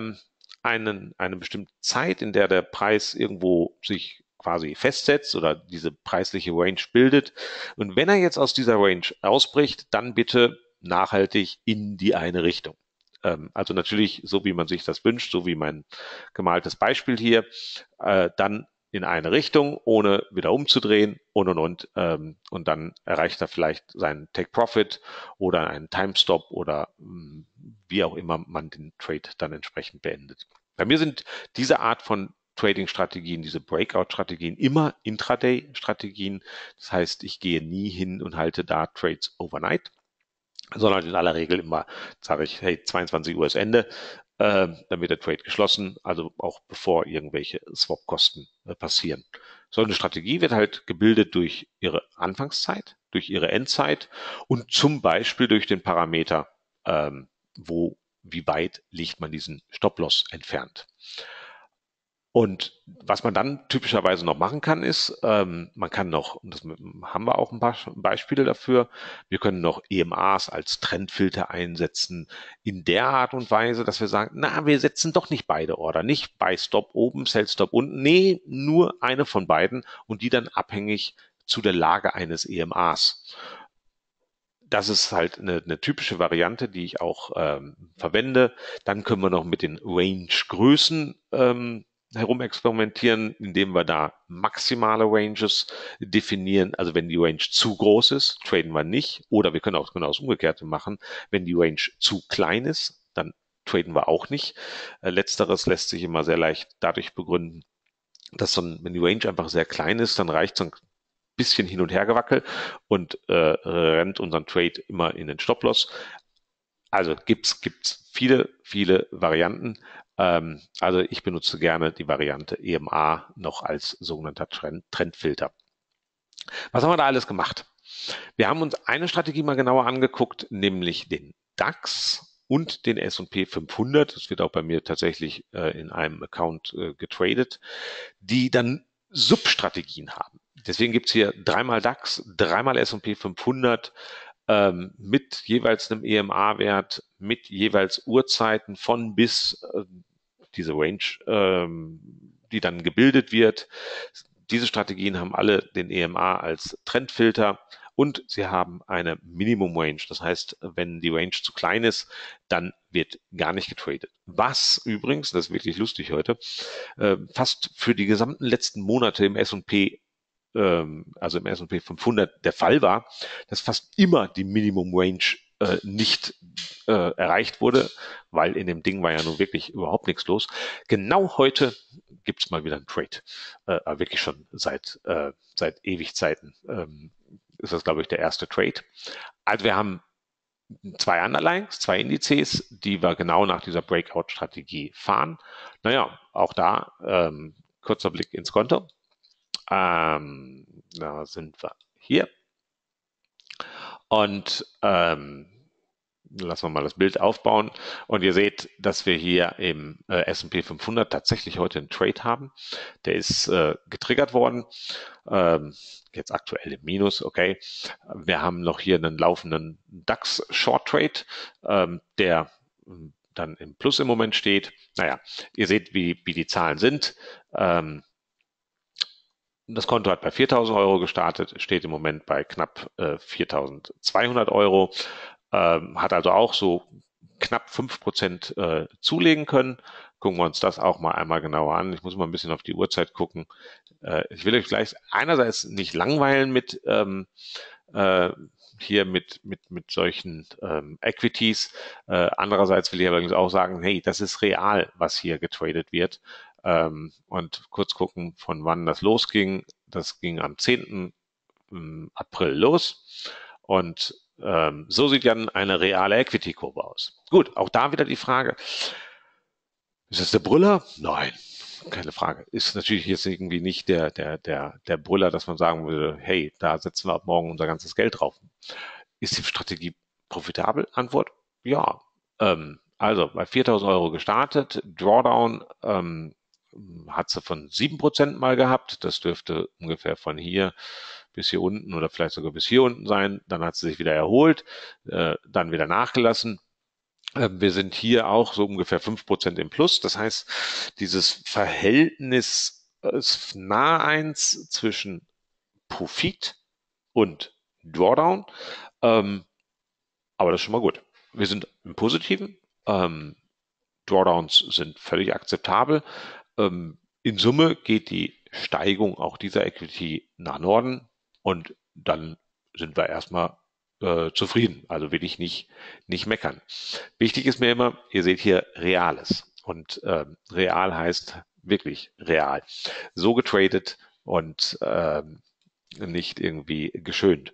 A: eine bestimmte Zeit, in der der Preis irgendwo sich quasi festsetzt oder diese preisliche Range bildet. Und wenn er jetzt aus dieser Range ausbricht, dann bitte nachhaltig in die eine Richtung. Also natürlich so, wie man sich das wünscht, so wie mein gemaltes Beispiel hier, dann in eine Richtung, ohne wieder umzudrehen und dann erreicht er vielleicht seinen Take Profit oder einen Timestop oder wie auch immer man den Trade dann entsprechend beendet. Bei mir sind diese Art von Trading-Strategien, diese Breakout-Strategien immer Intraday-Strategien. Das heißt, ich gehe nie hin und halte da Trades overnight, sondern in aller Regel immer sage ich, hey, 22 Uhr ist Ende, dann wird der Trade geschlossen, also auch bevor irgendwelche Swap-Kosten passieren. So eine Strategie wird halt gebildet durch ihre Anfangszeit, durch ihre Endzeit und zum Beispiel durch den Parameter, wie weit liegt man diesen Stop-Loss entfernt. Und was man dann typischerweise noch machen kann, ist, man kann noch, und das haben wir auch ein paar Beispiele dafür, wir können noch EMAs als Trendfilter einsetzen, in der Art und Weise, dass wir sagen, na, wir setzen doch nicht beide Order, nicht Buy Stop oben, Sell Stop unten, nee, nur eine von beiden und die dann abhängig zu der Lage eines EMAs. Das ist halt eine typische Variante, die ich auch verwende. Dann können wir noch mit den Range-Größen herumexperimentieren, indem wir da maximale Ranges definieren. Also wenn die Range zu groß ist, traden wir nicht. Oder wir können auch genau das Umgekehrte machen. Wenn die Range zu klein ist, dann traden wir auch nicht. Letzteres lässt sich immer sehr leicht dadurch begründen, dass wenn die Range einfach sehr klein ist, dann reicht so ein bisschen hin und her gewackelt und rennt unseren Trade immer in den Stop-Loss. Also gibt's viele Varianten Also ich benutze gerne die Variante EMA noch als sogenannter Trendfilter. Was haben wir da alles gemacht? Wir haben uns eine Strategie mal genauer angeguckt, nämlich den DAX und den S&P 500. Das wird auch bei mir tatsächlich in einem Account getradet, die dann Substrategien haben. Deswegen gibt's hier dreimal DAX, dreimal S&P 500 mit jeweils einem EMA-Wert, mit jeweils Uhrzeiten von bis diese Range, die dann gebildet wird. Diese Strategien haben alle den EMA als Trendfilter und sie haben eine Minimum Range. Das heißt, wenn die Range zu klein ist, dann wird gar nicht getradet. Was übrigens, das ist wirklich lustig heute, fast für die gesamten letzten Monate im S&P, also im S&P 500 der Fall war, dass fast immer die Minimum Range nicht erreicht wurde, weil in dem Ding war ja nun wirklich überhaupt nichts los. Genau heute gibt's mal wieder einen Trade, aber wirklich schon seit Ewigzeiten ist das, glaube ich, der erste Trade. Also wir haben zwei Underlyings, zwei Indizes, die wir genau nach dieser Breakout-Strategie fahren. Naja, auch da kurzer Blick ins Konto. Da sind wir hier. Und lassen wir mal das Bild aufbauen. Und ihr seht, dass wir hier im S&P 500 tatsächlich heute einen Trade haben. Der ist getriggert worden. Jetzt aktuell im Minus, okay. Wir haben noch hier einen laufenden DAX Short Trade, der dann im Plus im Moment steht. Naja, ihr seht, wie die Zahlen sind. Das Konto hat bei 4.000 Euro gestartet, steht im Moment bei knapp 4.200 Euro, hat also auch so knapp 5% zulegen können. Gucken wir uns das auch mal einmal genauer an. Ich muss mal ein bisschen auf die Uhrzeit gucken. Ich will euch gleich einerseits nicht langweilen mit hier mit solchen Equities. Andererseits will ich allerdings auch sagen, hey, das ist real, was hier getradet wird. Und kurz gucken, von wann das losging. Das ging am 10. April los. Und so sieht dann eine reale Equity-Kurve aus. Gut, auch da wieder die Frage, ist das der Brüller? Nein, keine Frage. Ist natürlich jetzt irgendwie nicht der Brüller, dass man sagen würde, hey, da setzen wir ab morgen unser ganzes Geld drauf. Ist die Strategie profitabel? Antwort, ja. Also bei 4.000 Euro gestartet, Drawdown hat sie von 7% mal gehabt. Das dürfte ungefähr von hier bis hier unten oder vielleicht sogar bis hier unten sein. Dann hat sie sich wieder erholt, dann wieder nachgelassen. Wir sind hier auch so ungefähr 5% im Plus. Das heißt, dieses Verhältnis ist nahe 1 zwischen Profit und Drawdown. Aber das ist schon mal gut. Wir sind im Positiven. Drawdowns sind völlig akzeptabel. In Summe geht die Steigung auch dieser Equity nach Norden und dann sind wir erstmal zufrieden. Also will ich nicht meckern. Wichtig ist mir immer, ihr seht hier Reales. Und real heißt wirklich real. So getradet und nicht irgendwie geschönt.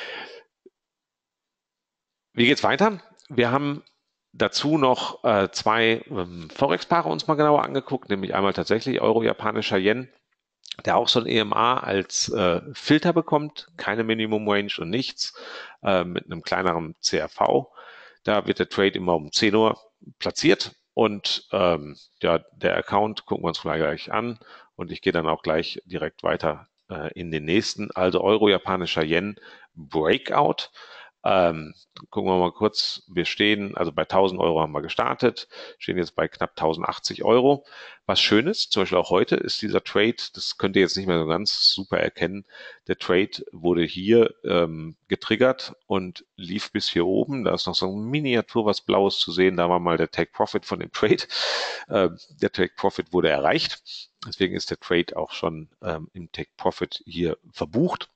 A: Wie geht's weiter? Wir haben dazu noch zwei Forex-Paare uns mal genauer angeguckt, nämlich einmal tatsächlich Euro-japanischer Yen, der auch so ein EMA als Filter bekommt, keine Minimum Range und nichts, mit einem kleineren CRV. Da wird der Trade immer um 10 Uhr platziert und ja, der Account gucken wir uns gleich an und ich gehe dann auch gleich direkt weiter in den nächsten. Also Euro-japanischer Yen Breakout. Gucken wir mal kurz, wir stehen, also bei 1.000 Euro haben wir gestartet, stehen jetzt bei knapp 1.080 Euro. Was schön ist, zum Beispiel auch heute, ist dieser Trade, das könnt ihr jetzt nicht mehr so ganz super erkennen, der Trade wurde hier getriggert und lief bis hier oben, da ist noch so ein Miniatur was Blaues zu sehen, da war mal der Take Profit von dem Trade. Der Take Profit wurde erreicht, deswegen ist der Trade auch schon im Take Profit hier verbucht.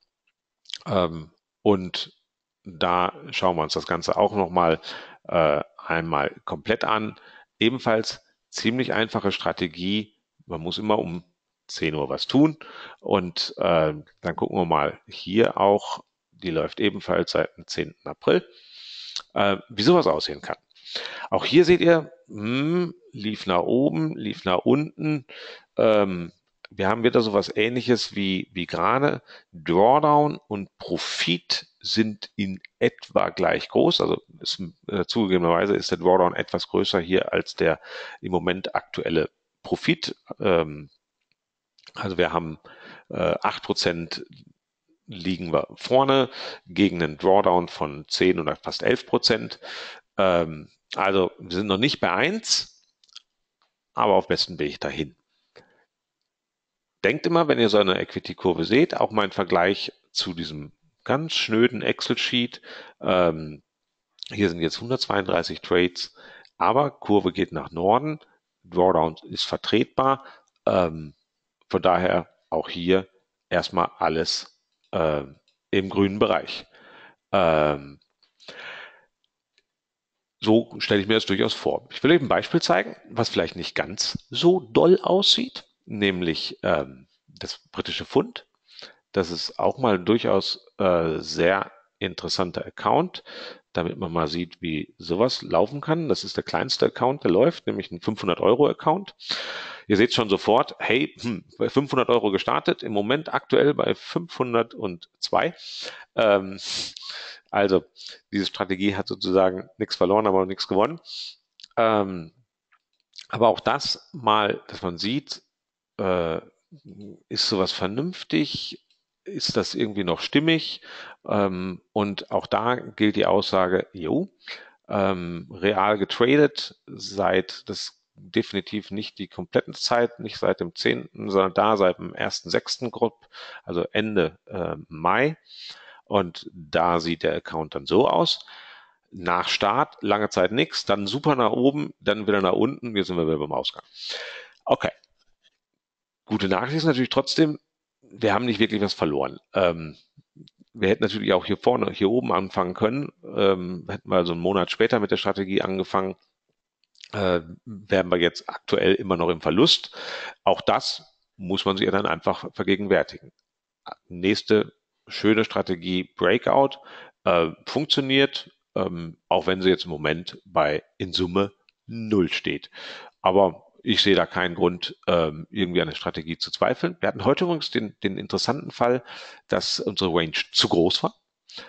A: Und da schauen wir uns das Ganze auch nochmal einmal komplett an. Ebenfalls ziemlich einfache Strategie. Man muss immer um 10 Uhr was tun. Und dann gucken wir mal hier auch. Die läuft ebenfalls seit dem 10. April. Wie sowas aussehen kann. Auch hier seht ihr, lief nach oben, lief nach unten. Ähm, Wir haben wieder so was Ähnliches wie gerade. Drawdown und Profit sind in etwa gleich groß. Also zugegebenerweise ist der Drawdown etwas größer hier als der im Moment aktuelle Profit. Also wir haben 8% liegen wir vorne gegen einen Drawdown von 10 oder fast 11%. Also wir sind noch nicht bei 1, aber auf besten Weg dahin. Denkt immer, wenn ihr so eine Equity-Kurve seht, auch mal einen Vergleich zu diesem ganz schnöden Excel-Sheet. Hier sind jetzt 132 Trades, aber Kurve geht nach Norden, Drawdown ist vertretbar. Von daher auch hier erstmal alles im grünen Bereich. Ähm, So stelle ich mir das durchaus vor. Ich will euch ein Beispiel zeigen, was vielleicht nicht ganz so doll aussieht, nämlich das britische Pfund. Das ist auch mal durchaus sehr interessanter Account, damit man mal sieht, wie sowas laufen kann. Das ist der kleinste Account, der läuft, nämlich ein 500-Euro-Account. Ihr seht schon sofort, hey, bei 500 Euro gestartet, im Moment aktuell bei 502. Ähm, also, diese Strategie hat sozusagen nichts verloren, aber auch nichts gewonnen. Ähm, aber auch das mal, dass man sieht, äh, ist sowas vernünftig? Ist das irgendwie noch stimmig? Und auch da gilt die Aussage, jo, real getradet seit das definitiv nicht die komplette Zeit, nicht seit dem 10., sondern da seit dem 1.6. grob, also Ende Mai. Und da sieht der Account dann so aus. Nach Start lange Zeit nichts, dann super nach oben, dann wieder nach unten, jetzt sind wir wieder beim Ausgang. Okay, gute Nachricht ist natürlich trotzdem, wir haben nicht wirklich was verloren. Wir hätten natürlich auch hier vorne, hier oben anfangen können. Hätten wir also einen Monat später mit der Strategie angefangen, wären wir jetzt aktuell immer noch im Verlust. Auch das muss man sich ja dann einfach vergegenwärtigen. Nächste schöne Strategie, Breakout, funktioniert, auch wenn sie jetzt im Moment bei in Summe 0 steht. Aber ich sehe da keinen Grund, irgendwie an der Strategie zu zweifeln. Wir hatten heute übrigens den interessanten Fall, dass unsere Range zu groß war.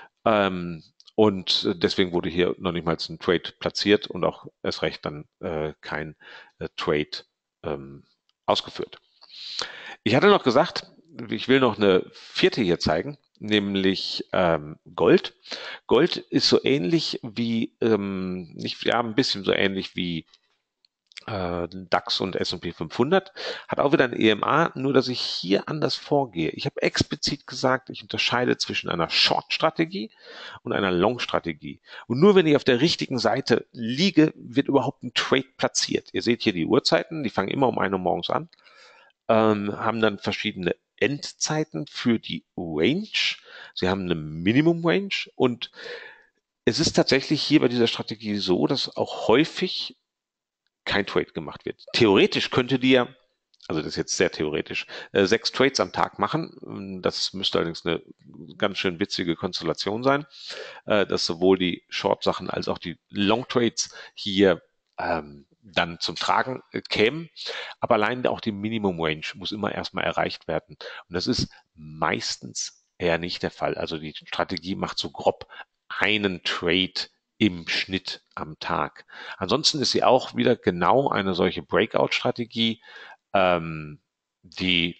A: Und deswegen wurde hier noch nicht mal ein Trade platziert und auch erst recht dann kein Trade ausgeführt. Ich hatte noch gesagt, ich will noch eine vierte hier zeigen, nämlich Gold. Gold ist so ähnlich wie, nicht, ja, ein bisschen so ähnlich wie DAX und S&P 500, hat auch wieder ein EMA, nur dass ich hier anders vorgehe. Ich habe explizit gesagt, ich unterscheide zwischen einer Short-Strategie und einer Long-Strategie. Und nur wenn ich auf der richtigen Seite liege, wird überhaupt ein Trade platziert. Ihr seht hier die Uhrzeiten, die fangen immer um 1 Uhr morgens an, haben dann verschiedene Endzeiten für die Range. Sie haben eine Minimum Range und es ist tatsächlich hier bei dieser Strategie so, dass auch häufig kein Trade gemacht wird. Theoretisch könnte die ja, also das ist jetzt sehr theoretisch, 6 Trades am Tag machen. Das müsste allerdings eine ganz schön witzige Konstellation sein, dass sowohl die Short-Sachen als auch die Long-Trades hier dann zum Tragen kämen. Aber allein auch die Minimum Range muss immer erstmal erreicht werden. Und das ist meistens eher nicht der Fall. Also die Strategie macht so grob einen Trade im Schnitt am Tag. Ansonsten ist sie auch wieder genau eine solche Breakout-Strategie, die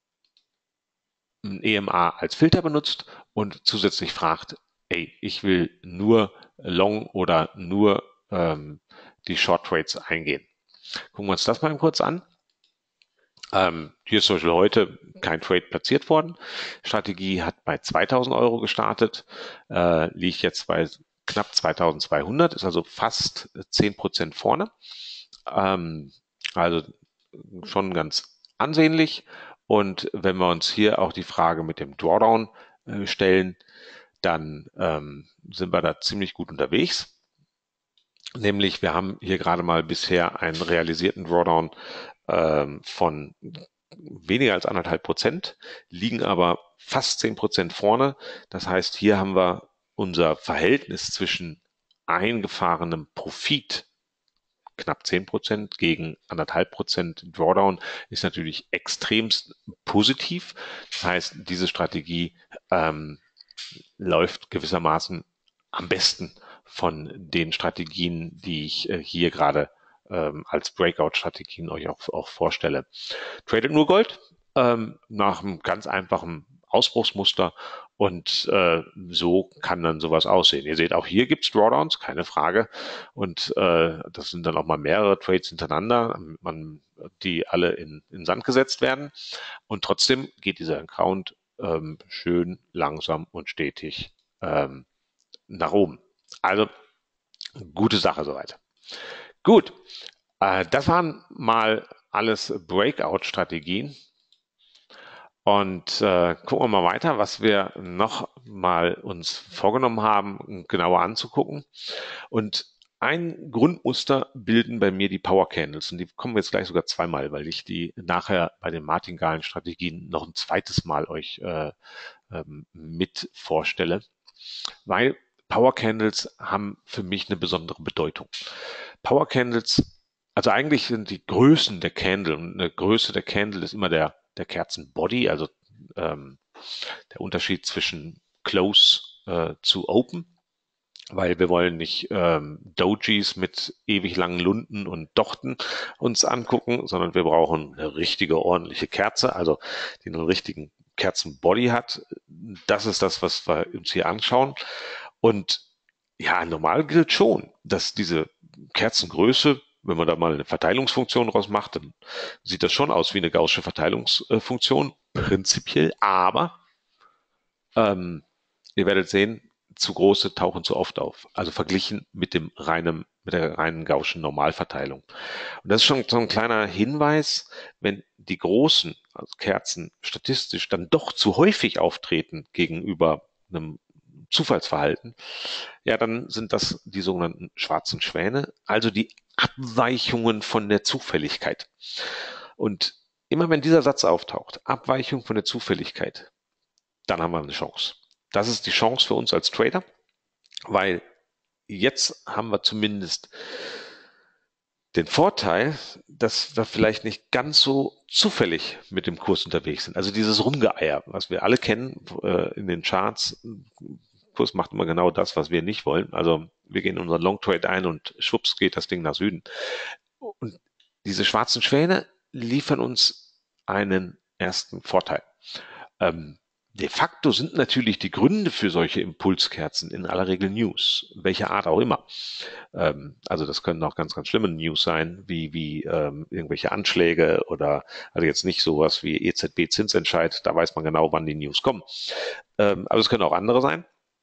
A: ein EMA als Filter benutzt und zusätzlich fragt, ey, ich will nur Long oder nur die Short Trades eingehen. Gucken wir uns das mal kurz an. Hier ist zum Beispiel heute kein Trade platziert worden. Strategie hat bei 2000 Euro gestartet, liegt jetzt bei knapp 2200, ist also fast 10% vorne. Also schon ganz ansehnlich. Und wenn wir uns hier auch die Frage mit dem Drawdown stellen, dann sind wir da ziemlich gut unterwegs. Nämlich, wir haben hier gerade mal bisher einen realisierten Drawdown von weniger als 1,5%, liegen aber fast 10% vorne. Das heißt, hier haben wir unser Verhältnis zwischen eingefahrenem Profit knapp 10% gegen 1,5% Drawdown ist natürlich extremst positiv. Das heißt, diese Strategie läuft gewissermaßen am besten von den Strategien, die ich hier gerade als Breakout-Strategien euch auch vorstelle. Tradet nur Gold nach einem ganz einfachen Ausbruchsmuster und so kann dann sowas aussehen. Ihr seht, auch hier gibt's Drawdowns, keine Frage. Und das sind dann auch mal mehrere Trades hintereinander, die alle in Sand gesetzt werden. Und trotzdem geht dieser Account schön langsam und stetig nach oben. Also gute Sache soweit. Gut, das waren mal alles Breakout-Strategien. Und gucken wir mal weiter, was wir noch mal uns vorgenommen haben, genauer anzugucken. Und ein Grundmuster bilden bei mir die Power Candles. Und die kommen jetzt gleich sogar zweimal, weil ich die nachher bei den Martingalen-Strategien noch ein zweites Mal euch mit vorstelle. Weil Power Candles haben für mich eine besondere Bedeutung. Power Candles, also eigentlich sind die Größen der Candle, und eine Größe der Candle ist immer der Kerzenbody, also der Unterschied zwischen Close zu Open, weil wir wollen nicht Dojis mit ewig langen Lunden und Dochten uns angucken, sondern wir brauchen eine richtige, ordentliche Kerze, also die einen richtigen Kerzenbody hat. Das ist das, was wir uns hier anschauen. Und ja, normal gilt schon, dass diese Kerzengröße, wenn man da mal eine Verteilungsfunktion draus macht, dann sieht das schon aus wie eine gaußsche Verteilungsfunktion, prinzipiell, aber ihr werdet sehen, zu große tauchen zu oft auf. Also verglichen mit der reinen gaußschen Normalverteilung. Und das ist schon so ein kleiner Hinweis, wenn die großen Kerzen statistisch dann doch zu häufig auftreten gegenüber einem Zufallsverhalten, ja, dann sind das die sogenannten schwarzen Schwäne, also die Abweichungen von der Zufälligkeit. Und immer wenn dieser Satz auftaucht, Abweichung von der Zufälligkeit, dann haben wir eine Chance. Das ist die Chance für uns als Trader, weil jetzt haben wir zumindest den Vorteil, dass wir vielleicht nicht ganz so zufällig mit dem Kurs unterwegs sind. Also dieses Rumgeeier, was wir alle kennen in den Charts. Kurs macht immer genau das, was wir nicht wollen. Also wir gehen in unseren Long Trade ein und schwupps geht das Ding nach Süden. Und diese schwarzen Schwäne liefern uns einen ersten Vorteil. De facto sind natürlich die Gründe für solche Impulskerzen in aller Regel News, welcher Art auch immer. Also das können auch ganz, ganz schlimme News sein, wie irgendwelche Anschläge oder also jetzt nicht sowas wie EZB-Zinsentscheid, da weiß man genau, wann die News kommen. Aber es können auch andere sein.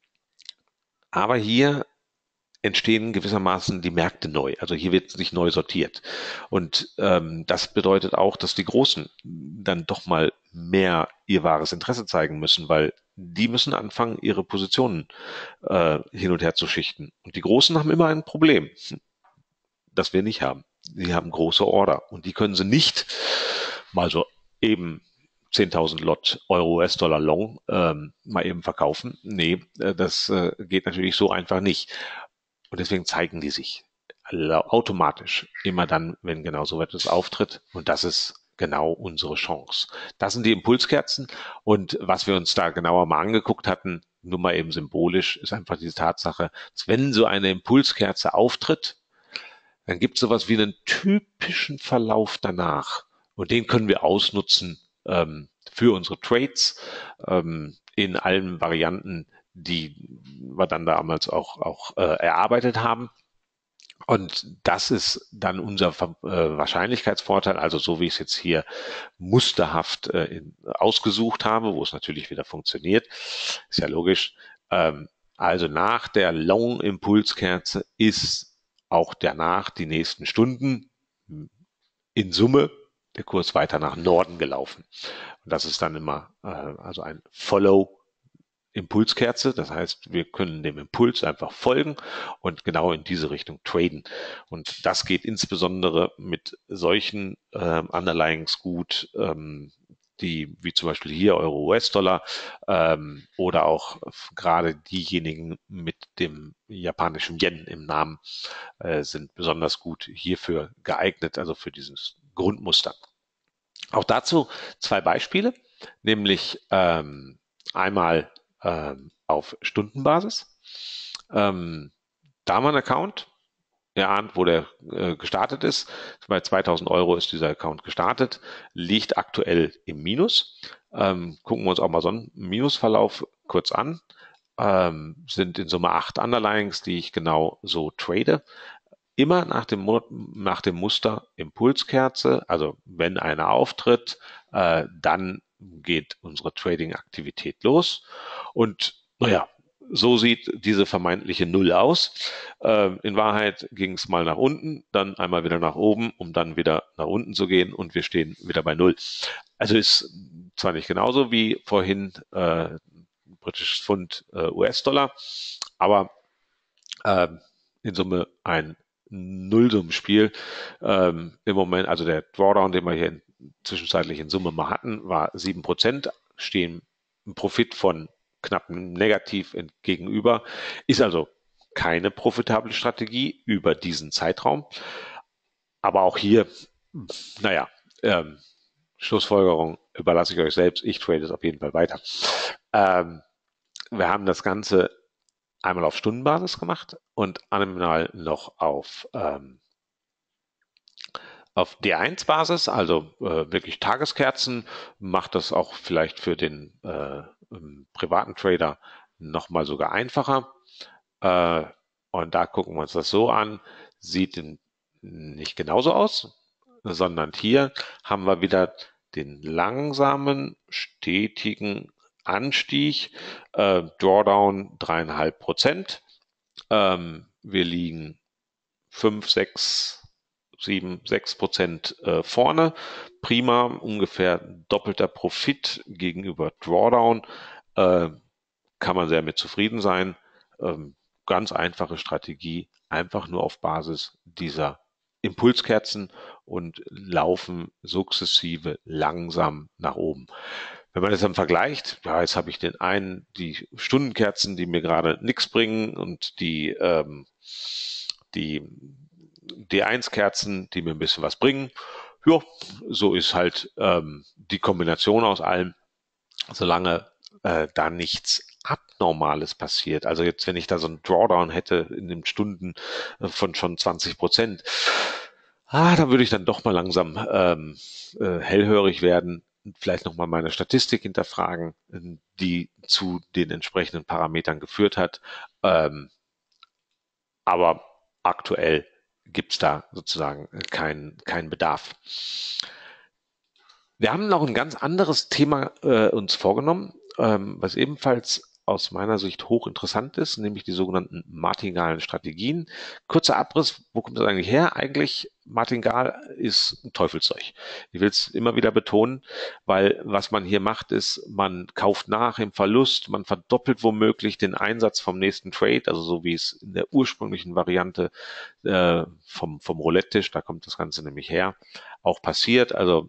A: Aber hier entstehen gewissermaßen die Märkte neu. Also hier wird nicht neu sortiert. Und das bedeutet auch, dass die Großen dann doch mal mehr ihr wahres Interesse zeigen müssen, weil die müssen anfangen, ihre Positionen hin und her zu schichten. Und die Großen haben immer ein Problem, das wir nicht haben. Sie haben große Order und die können sie nicht mal so eben 10.000 Lot Euro US-Dollar Long mal eben verkaufen. Nee, das geht natürlich so einfach nicht. Und deswegen zeigen die sich automatisch immer dann, wenn genau so etwas auftritt. Und das ist genau unsere Chance. Das sind die Impulskerzen. Und was wir uns da genauer mal angeguckt hatten, nur mal eben symbolisch, ist einfach diese Tatsache, dass wenn so eine Impulskerze auftritt, dann gibt es sowas wie einen typischen Verlauf danach. Und den können wir ausnutzen für unsere Trades in allen Varianten, die wir dann damals auch erarbeitet haben. Und das ist dann unser Wahrscheinlichkeitsvorteil, also so wie ich es jetzt hier musterhaft ausgesucht habe, wo es natürlich wieder funktioniert, ist ja logisch. Also nach der Long-Impulskerze ist auch danach die nächsten Stunden in Summe der Kurs weiter nach Norden gelaufen. Und das ist dann immer also ein Follow Impulskerze. Das heißt, wir können dem Impuls einfach folgen und genau in diese Richtung traden. Und das geht insbesondere mit solchen Underlyings gut, die, wie zum Beispiel hier Euro, US-Dollar, oder auch gerade diejenigen mit dem japanischen Yen im Namen, sind besonders gut hierfür geeignet, also für dieses Grundmuster. Auch dazu zwei Beispiele, nämlich einmal auf Stundenbasis. Da haben wir einen Account. Ihr ahnt, wo der gestartet ist. Bei 2000 Euro ist dieser Account gestartet, liegt aktuell im Minus. Gucken wir uns auch mal so einen Minusverlauf kurz an. Sind in Summe 8 Underlyings, die ich genau so trade. Immer nach dem Muster Impulskerze. Also wenn eine auftritt, dann geht unsere Trading-Aktivität los. Und naja, so sieht diese vermeintliche Null aus. In Wahrheit ging es mal nach unten, dann einmal wieder nach oben, um dann wieder nach unten zu gehen und wir stehen wieder bei Null. Also ist zwar nicht genauso wie vorhin britisches Pfund, US-Dollar, aber in Summe ein Nullsummenspiel. Im Moment, also der Drawdown, den wir hier zwischenzeitlich in Summe mal hatten, war 7%, stehen ein Profit von knapp negativ gegenüber, ist also keine profitable Strategie über diesen Zeitraum. Aber auch hier, naja, Schlussfolgerung überlasse ich euch selbst. Ich trade es auf jeden Fall weiter. Wir haben das Ganze einmal auf Stundenbasis gemacht und einmal noch auf D1-Basis, also wirklich Tageskerzen, macht das auch vielleicht für den privaten Trader nochmal sogar einfacher. Und da gucken wir uns das so an, sieht nicht genauso aus, sondern hier haben wir wieder den langsamen, stetigen Anstieg, Drawdown 3,5%. Wir liegen 5, 6, 7, 6% vorne. Prima, ungefähr doppelter Profit gegenüber Drawdown. Kann man sehr mit zufrieden sein. Ganz einfache Strategie, einfach nur auf Basis dieser Impulskerzen und laufen sukzessive langsam nach oben. Wenn man das dann vergleicht, ja, jetzt habe ich die Stundenkerzen, die mir gerade nichts bringen und die D1-Kerzen, die mir ein bisschen was bringen. Ja, so ist halt die Kombination aus allem, solange da nichts Abnormales passiert. Also jetzt, wenn ich da so einen Drawdown hätte in den Stunden von schon 20%, da würde ich dann doch mal langsam hellhörig werden, vielleicht nochmal meine Statistik hinterfragen, die zu den entsprechenden Parametern geführt hat. Aber aktuell gibt es da sozusagen keinen Bedarf. Wir haben noch ein ganz anderes Thema uns vorgenommen, was ebenfalls aus meiner Sicht hochinteressant ist, nämlich die sogenannten martingalen Strategien. Kurzer Abriss, wo kommt das eigentlich her? Eigentlich, Martingal ist ein Teufelszeug. Ich will es immer wieder betonen, weil was man hier macht, ist, man kauft nach im Verlust, man verdoppelt womöglich den Einsatz vom nächsten Trade, also so wie es in der ursprünglichen Variante vom Roulette-Tisch, da kommt das Ganze nämlich her, auch passiert. Also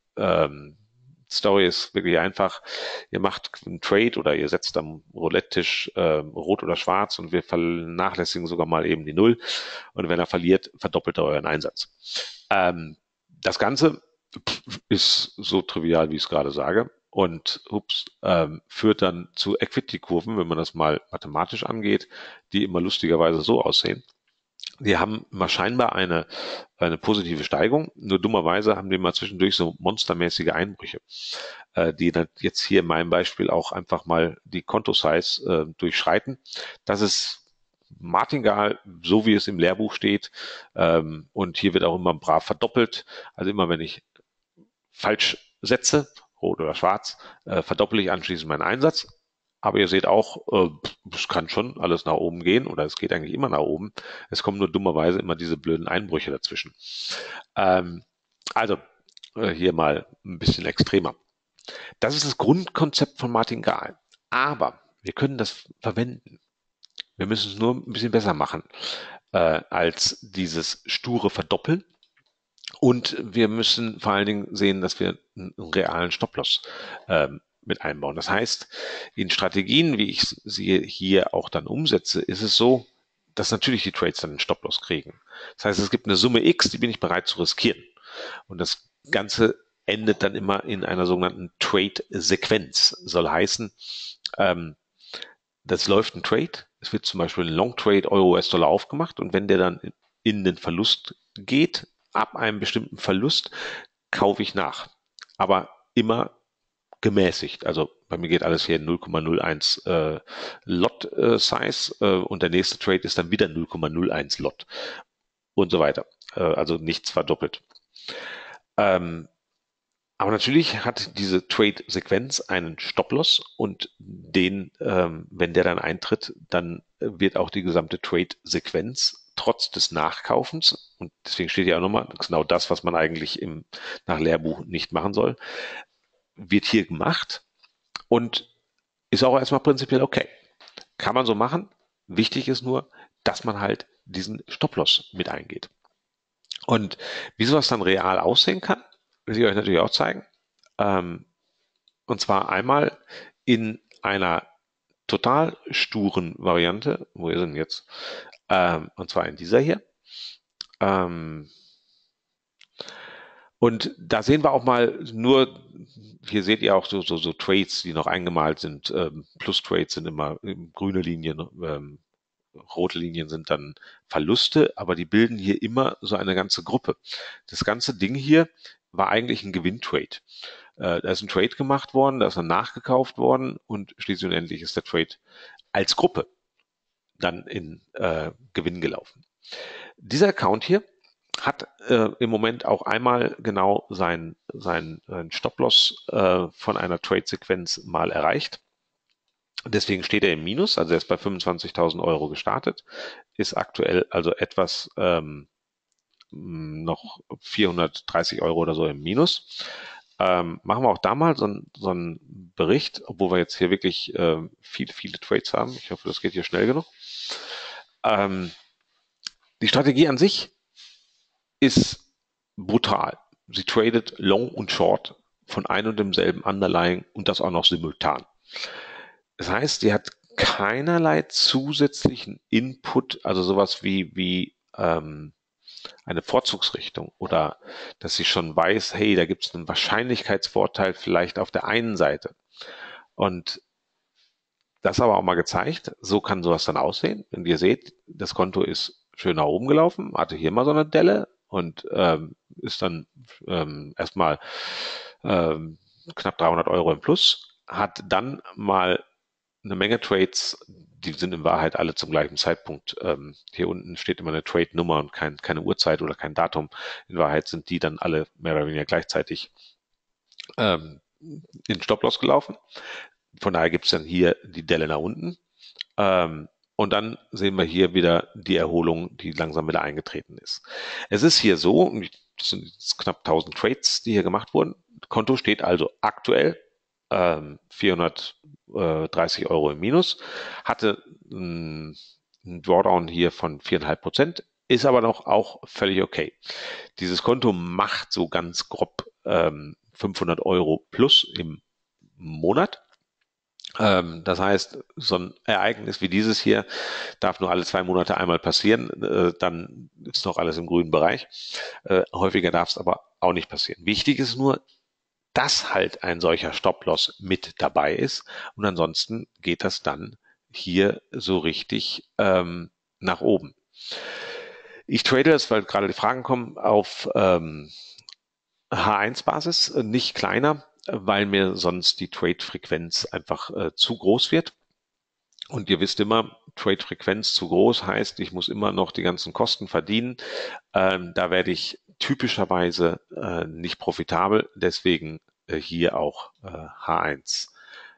A: Story ist wirklich einfach. Ihr macht einen Trade oder ihr setzt am Roulette-Tisch rot oder schwarz und wir vernachlässigen sogar mal eben die Null. Und wenn er verliert, verdoppelt er euren Einsatz. Das Ganze ist so trivial, wie ich es gerade sage. Und führt dann zu Equity-Kurven, wenn man das mal mathematisch angeht, die immer lustigerweise so aussehen. Die haben immer scheinbar eine positive Steigung, nur dummerweise haben die mal zwischendurch so monstermäßige Einbrüche, die dann jetzt hier in meinem Beispiel auch einfach mal die Konto-Size durchschreiten. Das ist Martingale, so wie es im Lehrbuch steht, und hier wird auch immer brav verdoppelt. Also immer wenn ich falsch setze, rot oder schwarz, verdopple ich anschließend meinen Einsatz. Aber ihr seht auch, es kann schon alles nach oben gehen oder es geht eigentlich immer nach oben. Es kommen nur dummerweise immer diese blöden Einbrüche dazwischen. Also hier mal ein bisschen extremer. Das ist das Grundkonzept von Martingale. Aber wir können das verwenden. Wir müssen es nur ein bisschen besser machen als dieses sture Verdoppeln. Und wir müssen vor allen Dingen sehen, dass wir einen realen Stop-Loss mit einbauen. Das heißt, in Strategien, wie ich sie hier auch dann umsetze, ist es so, dass natürlich die Trades dann einen Stop-Loss kriegen. Das heißt, es gibt eine Summe X, die bin ich bereit zu riskieren. Und das Ganze endet dann immer in einer sogenannten Trade-Sequenz. Soll heißen, ähm, das läuft ein Trade. Es wird zum Beispiel ein Long Trade Euro-US-Dollar aufgemacht und wenn der dann in den Verlust geht, ab einem bestimmten Verlust, kaufe ich nach. Aber immer gemäßigt. Also bei mir geht alles hier 0,01 Lot Size und der nächste Trade ist dann wieder 0,01 Lot und so weiter. Also nichts verdoppelt. Ähm, aber natürlich hat diese Trade-Sequenz einen Stop-Loss und wenn der dann eintritt, dann wird auch die gesamte Trade-Sequenz trotz des Nachkaufens, und deswegen steht ja auch nochmal, das ist genau das, was man eigentlich nach Lehrbuch nicht machen soll, wird hier gemacht und ist auch erstmal prinzipiell okay. Kann man so machen. Wichtig ist nur, dass man halt diesen Stop-Loss mit eingeht. Und wie sowas dann real aussehen kann, will ich euch natürlich auch zeigen. Ähm, und zwar einmal in einer total sturen Variante. Wo ist denn jetzt? Und zwar in dieser hier. Ähm, und da sehen wir auch mal nur, hier seht ihr auch so Trades, die noch eingemalt sind. Plus-Trades sind immer grüne Linien, rote Linien sind dann Verluste, aber die bilden hier immer so eine ganze Gruppe. Das ganze Ding hier war eigentlich ein Gewinntrade. Da ist ein Trade gemacht worden, da ist dann nachgekauft worden und schließlich und endlich ist der Trade als Gruppe dann in Gewinn gelaufen. Dieser Account hier hat im Moment auch einmal genau sein Stop-Loss von einer Trade-Sequenz mal erreicht. Deswegen steht er im Minus, also er ist bei 25.000 Euro gestartet, ist aktuell also etwas noch 430 Euro oder so im Minus. Machen wir auch da mal so einen Bericht, obwohl wir jetzt hier wirklich viele Trades haben. Ich hoffe, das geht hier schnell genug. Ähm, die Strategie an sich ist brutal. Sie tradet Long und Short von einem und demselben Underlying und das auch noch simultan. Das heißt, sie hat keinerlei zusätzlichen Input, also sowas wie eine Vorzugsrichtung oder dass sie schon weiß, hey, da gibt es einen Wahrscheinlichkeitsvorteil vielleicht auf der einen Seite. Und das aber auch mal gezeigt, so kann sowas dann aussehen. Und ihr seht, das Konto ist schön nach oben gelaufen, hatte hier mal so eine Delle und ist dann erstmal knapp 300 Euro im Plus, hat dann mal eine Menge Trades, die sind in Wahrheit alle zum gleichen Zeitpunkt. Hier unten steht immer eine Trade-Nummer und keine Uhrzeit oder kein Datum. In Wahrheit sind die dann alle mehr oder weniger gleichzeitig in Stop-Loss gelaufen. Von daher gibt es dann hier die Delle nach unten. Und dann sehen wir hier wieder die Erholung, die langsam wieder eingetreten ist. Es ist hier so, das sind jetzt knapp 1000 Trades, die hier gemacht wurden. Konto steht also aktuell 430 Euro im Minus, hatte einen Drawdown hier von 4,5%, ist aber noch auch völlig okay. Dieses Konto macht so ganz grob 500 Euro plus im Monat. Das heißt, so ein Ereignis wie dieses hier darf nur alle 2 Monate einmal passieren, dann ist noch alles im grünen Bereich. Häufiger darf es aber auch nicht passieren. Wichtig ist nur, dass halt ein solcher Stop-Loss mit dabei ist und ansonsten geht das dann hier so richtig nach oben. Ich trade das, weil gerade die Fragen kommen, auf H1-Basis, nicht kleiner, weil mir sonst die Trade-Frequenz einfach zu groß wird. Und ihr wisst immer, Trade-Frequenz zu groß heißt, ich muss immer noch die ganzen Kosten verdienen. Da werde ich typischerweise nicht profitabel, deswegen hier auch H1.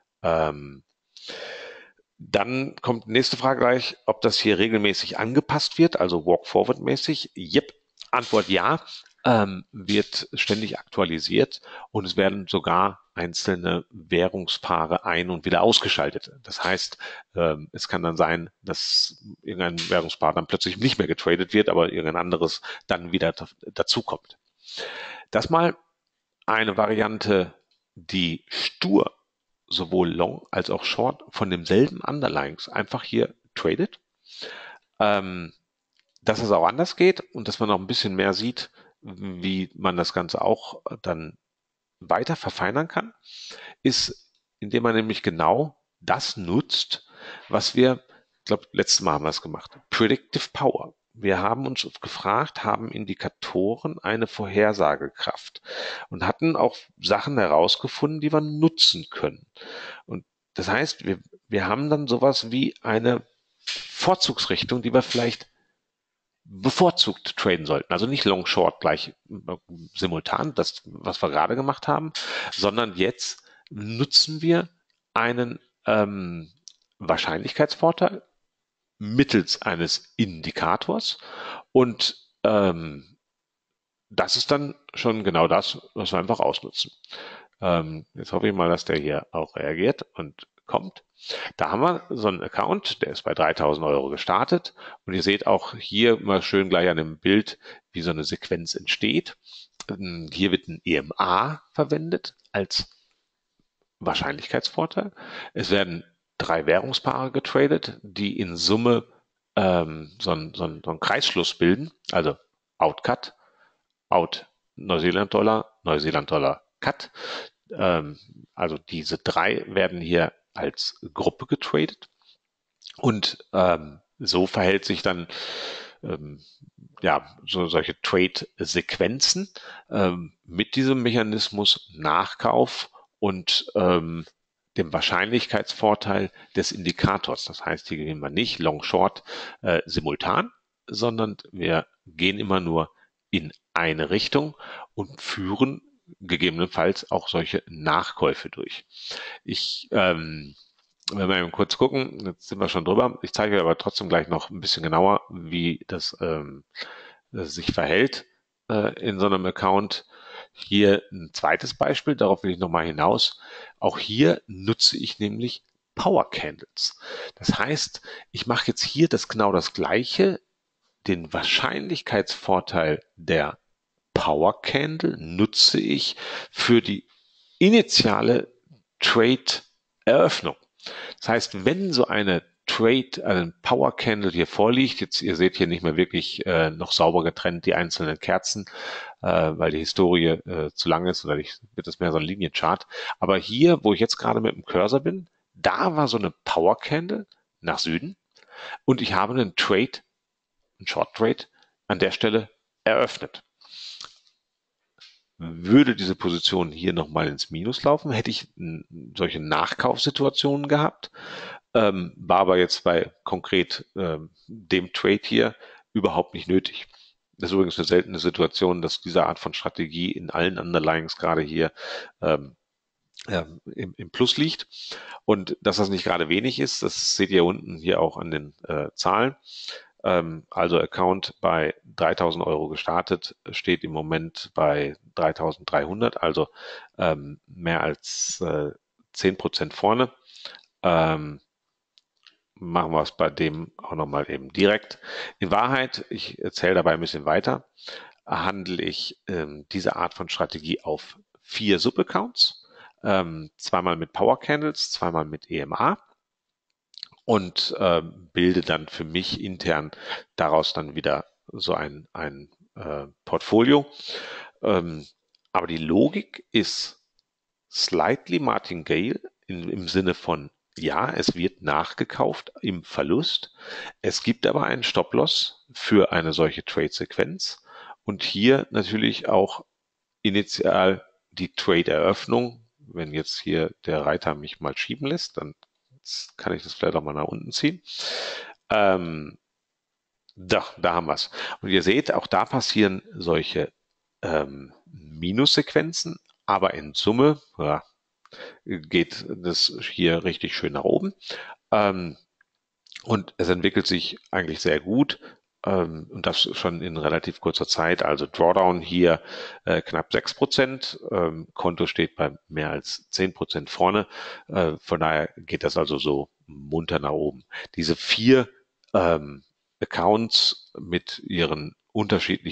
A: Dann kommt die nächste Frage gleich, ob das hier regelmäßig angepasst wird, also Walk-Forward-mäßig. Yep, Antwort ja, wird ständig aktualisiert und es werden sogar einzelne Währungspaare ein- und wieder ausgeschaltet. Das heißt, es kann dann sein, dass irgendein Währungspaar dann plötzlich nicht mehr getradet wird, aber irgendein anderes dann wieder dazukommt. Das mal eine Variante, die stur sowohl Long als auch Short von demselben Underlyings einfach hier tradet. Ähm, Dass es auch anders geht und dass man noch ein bisschen mehr sieht, wie man das Ganze auch dann weiter verfeinern kann, ist, indem man nämlich genau das nutzt, was wir, ich glaube, letztes Mal haben wir es gemacht, Predictive Power. Wir haben uns gefragt, haben Indikatoren eine Vorhersagekraft und hatten auch Sachen herausgefunden, die wir nutzen können. Und das heißt, wir haben dann sowas wie eine Vorzugsrichtung, die wir vielleicht bevorzugt traden sollten. Also nicht Long Short gleich simultan, das, was wir gerade gemacht haben, sondern jetzt nutzen wir einen Wahrscheinlichkeitsvorteil mittels eines Indikators und das ist dann schon genau das, was wir einfach ausnutzen. Jetzt hoffe ich mal, dass der hier auch reagiert und kommt. Da haben wir so einen Account, der ist bei 3.000 Euro gestartet und ihr seht auch hier mal schön gleich an dem Bild, wie so eine Sequenz entsteht. Hier wird ein EMA verwendet als Wahrscheinlichkeitsvorteil. Es werden 3 Währungspaare getradet, die in Summe so einen Kreisschluss bilden, also Outcut, Out Neuseeland-Dollar, Neuseeland-Dollar Cut. Also diese 3 werden hier als Gruppe getradet und so verhält sich dann ähm, ja solche Trade-Sequenzen mit diesem Mechanismus Nachkauf und dem Wahrscheinlichkeitsvorteil des Indikators. Das heißt, hier gehen wir nicht Long-Short simultan, sondern wir gehen immer nur in eine Richtung und führen gegebenenfalls auch solche Nachkäufe durch. Ich wenn wir eben kurz gucken, jetzt sind wir schon drüber. Ich zeige euch aber trotzdem gleich noch ein bisschen genauer, wie das sich verhält in so einem Account. Hier ein zweites Beispiel, darauf will ich nochmal hinaus. Auch hier nutze ich nämlich Power Candles. Das heißt, ich mache jetzt hier genau das Gleiche, den Wahrscheinlichkeitsvorteil der Power Candle nutze ich für die initiale Trade-Eröffnung. Das heißt, wenn so eine Trade, also ein Power Candle hier vorliegt, jetzt ihr seht hier nicht mehr wirklich noch sauber getrennt die einzelnen Kerzen, weil die Historie zu lang ist oder wird das mehr so ein Linienchart. Aber hier, wo ich jetzt gerade mit dem Cursor bin, da war so eine Power Candle nach Süden und ich habe einen Trade, einen Short Trade an der Stelle eröffnet. Würde diese Position hier nochmal ins Minus laufen, hätte ich solche Nachkaufsituationen gehabt, war aber jetzt bei konkret dem Trade hier überhaupt nicht nötig. Das ist übrigens eine seltene Situation, dass diese Art von Strategie in allen Underlyings gerade hier im Plus liegt. Und dass das nicht gerade wenig ist, das seht ihr unten hier auch an den Zahlen. Also Account bei 3.000 Euro gestartet, steht im Moment bei 3.300, also mehr als 10% vorne. Machen wir es bei dem auch nochmal eben direkt. In Wahrheit, ich erzähle dabei ein bisschen weiter, handle ich diese Art von Strategie auf 4 Subaccounts, zweimal mit Power Candles, zweimal mit EMA und bilde dann für mich intern daraus dann wieder so ein Portfolio. Aber die Logik ist slightly martingale im Sinne von, ja, es wird nachgekauft im Verlust. Es gibt aber einen Stop-Loss für eine solche Trade-Sequenz und hier natürlich auch initial die Trade-Eröffnung. Wenn jetzt hier der Reiter mich mal schieben lässt, dann kann ich das vielleicht auch mal nach unten ziehen. Da haben wir es. Und ihr seht, auch da passieren solche Minussequenzen, aber in Summe ja, geht das hier richtig schön nach oben. Ähm, und es entwickelt sich eigentlich sehr gut. Und das schon in relativ kurzer Zeit. Also Drawdown hier knapp 6%. Konto steht bei mehr als 10% vorne. Von daher geht das also so munter nach oben. Diese 4 Accounts mit ihren unterschiedlichen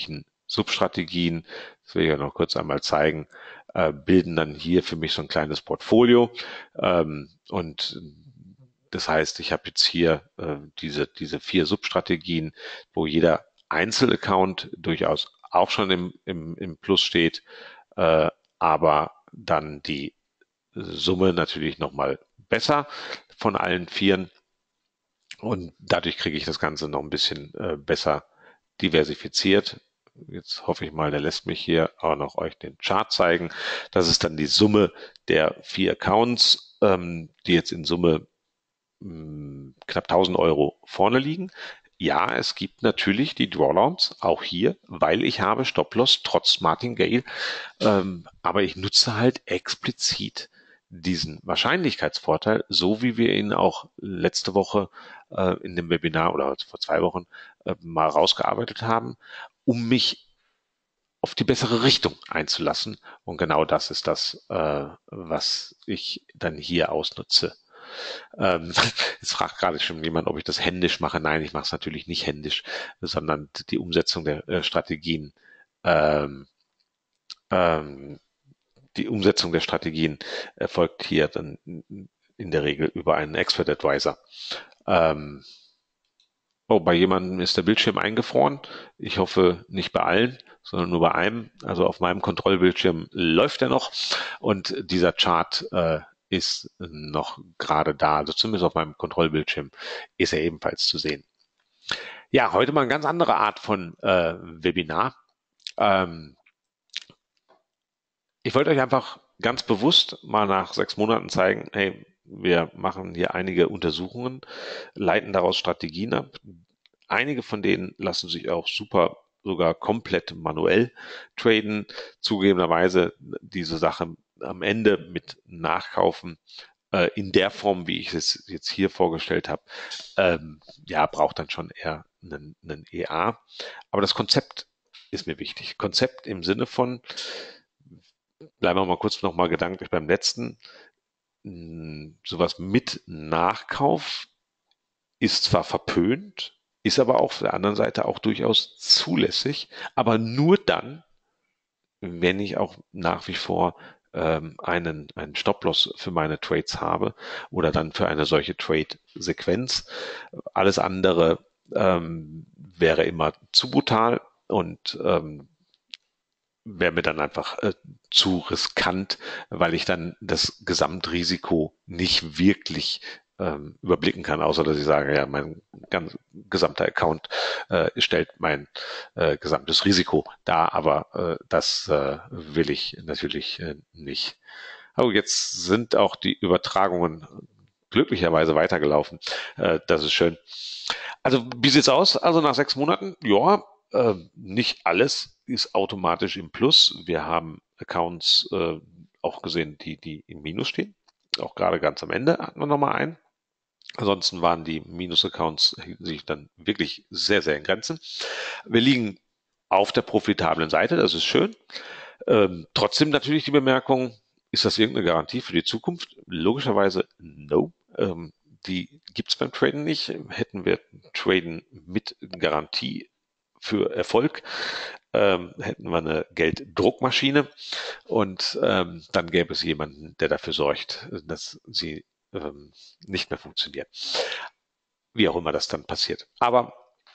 A: Substrategien, das will ich ja noch kurz einmal zeigen, bilden dann hier für mich so ein kleines Portfolio. Und das heißt, ich habe jetzt hier diese 4 Substrategien, wo jeder Einzelaccount durchaus auch schon im Plus steht, aber dann die Summe natürlich nochmal besser von allen Vieren. Und dadurch kriege ich das Ganze noch ein bisschen besser diversifiziert. Jetzt hoffe ich mal, der lässt mich hier auch noch euch den Chart zeigen. Das ist dann die Summe der 4 Accounts, die jetzt in Summe knapp 1.000 € vorne liegen. Ja, es gibt natürlich die Drawdowns, auch hier, weil ich habe Stop-Loss trotz Martingale, aber ich nutze halt explizit diesen Wahrscheinlichkeitsvorteil, so wie wir ihn auch letzte Woche in dem Webinar oder vor 2 Wochen mal rausgearbeitet haben, um mich auf die bessere Richtung einzulassen. Und genau das ist das, was ich dann hier ausnutze. Jetzt fragt gerade schon jemand, ob ich das händisch mache. Nein, ich mache es natürlich nicht händisch, sondern die Umsetzung der Strategien. Ähm, ähm, die Umsetzung der Strategien erfolgt hier dann in der Regel über einen Expert Advisor. Ähm, oh, bei jemandem ist der Bildschirm eingefroren. Ich hoffe nicht bei allen, sondern nur bei einem. Also auf meinem Kontrollbildschirm läuft er noch und dieser Chart ist noch gerade da. Also zumindest auf meinem Kontrollbildschirm ist er ebenfalls zu sehen. Ja, heute mal eine ganz andere Art von Webinar. Ähm, Ich wollte euch einfach ganz bewusst mal nach 6 Monaten zeigen, hey, wir machen hier einige Untersuchungen, leiten daraus Strategien ab. Einige von denen lassen sich auch super sogar komplett manuell traden. Zugegebenerweise diese Sache am Ende mit Nachkaufen in der Form, wie ich es jetzt hier vorgestellt habe, ja, braucht dann schon eher einen EA. Aber das Konzept ist mir wichtig. Konzept im Sinne von, bleiben wir mal kurz noch mal gedanklich beim letzten, sowas mit Nachkauf ist zwar verpönt, ist aber auf der anderen Seite auch durchaus zulässig, aber nur dann, wenn ich auch nach wie vor einen Stop-Loss für meine Trades habe oder dann für eine solche Trade-Sequenz. Alles andere wäre immer zu brutal und wäre mir dann einfach zu riskant, weil ich dann das Gesamtrisiko nicht wirklich überblicken kann, außer dass ich sage, ja, mein ganz gesamter Account stellt mein gesamtes Risiko dar, aber das will ich natürlich nicht. Aber jetzt sind auch die Übertragungen glücklicherweise weitergelaufen. Das ist schön. Also wie sieht's aus? Also nach 6 Monaten, ja, nicht alles ist automatisch im Plus. Wir haben Accounts auch gesehen, die im Minus stehen. Auch gerade ganz am Ende hatten wir nochmal einen. Ansonsten waren die Minus-Accounts sich dann wirklich sehr, sehr in Grenzen. Wir liegen auf der profitablen Seite, das ist schön. Trotzdem natürlich die Bemerkung, ist das irgendeine Garantie für die Zukunft? Logischerweise no. Die gibt es beim Traden nicht. Hätten wir Traden mit Garantie für Erfolg, hätten wir eine Gelddruckmaschine und dann gäbe es jemanden, der dafür sorgt, dass sie nicht mehr funktioniert. Wie auch immer das dann passiert. Aber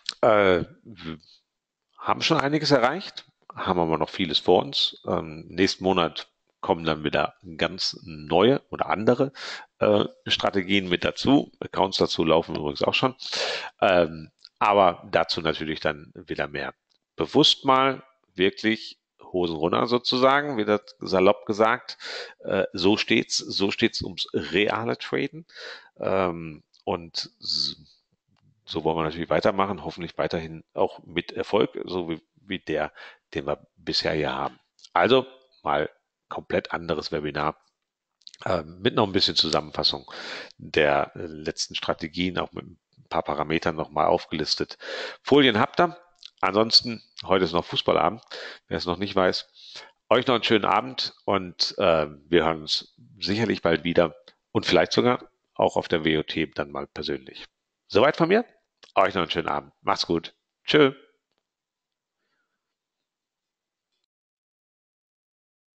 A: wir haben schon einiges erreicht, haben aber noch vieles vor uns. Nächsten Monat kommen dann wieder ganz neue oder andere Strategien mit dazu. Accounts dazu laufen übrigens auch schon. Aber dazu natürlich dann wieder mehr. Bewusst mal wirklich Hosen runter sozusagen, wie das salopp gesagt. So steht's ums reale Traden. Und so wollen wir natürlich weitermachen, hoffentlich weiterhin auch mit Erfolg, so wie der, den wir bisher hier haben. Also mal komplett anderes Webinar mit noch ein bisschen Zusammenfassung der letzten Strategien, auch mit ein paar Parametern nochmal aufgelistet. Folien habt ihr. Ansonsten, heute ist noch Fußballabend, wer es noch nicht weiß. Euch noch einen schönen Abend und wir hören uns sicherlich bald wieder und vielleicht sogar auch auf der WOT dann mal persönlich. Soweit von mir. Euch noch einen schönen Abend. Macht's gut. Tschö.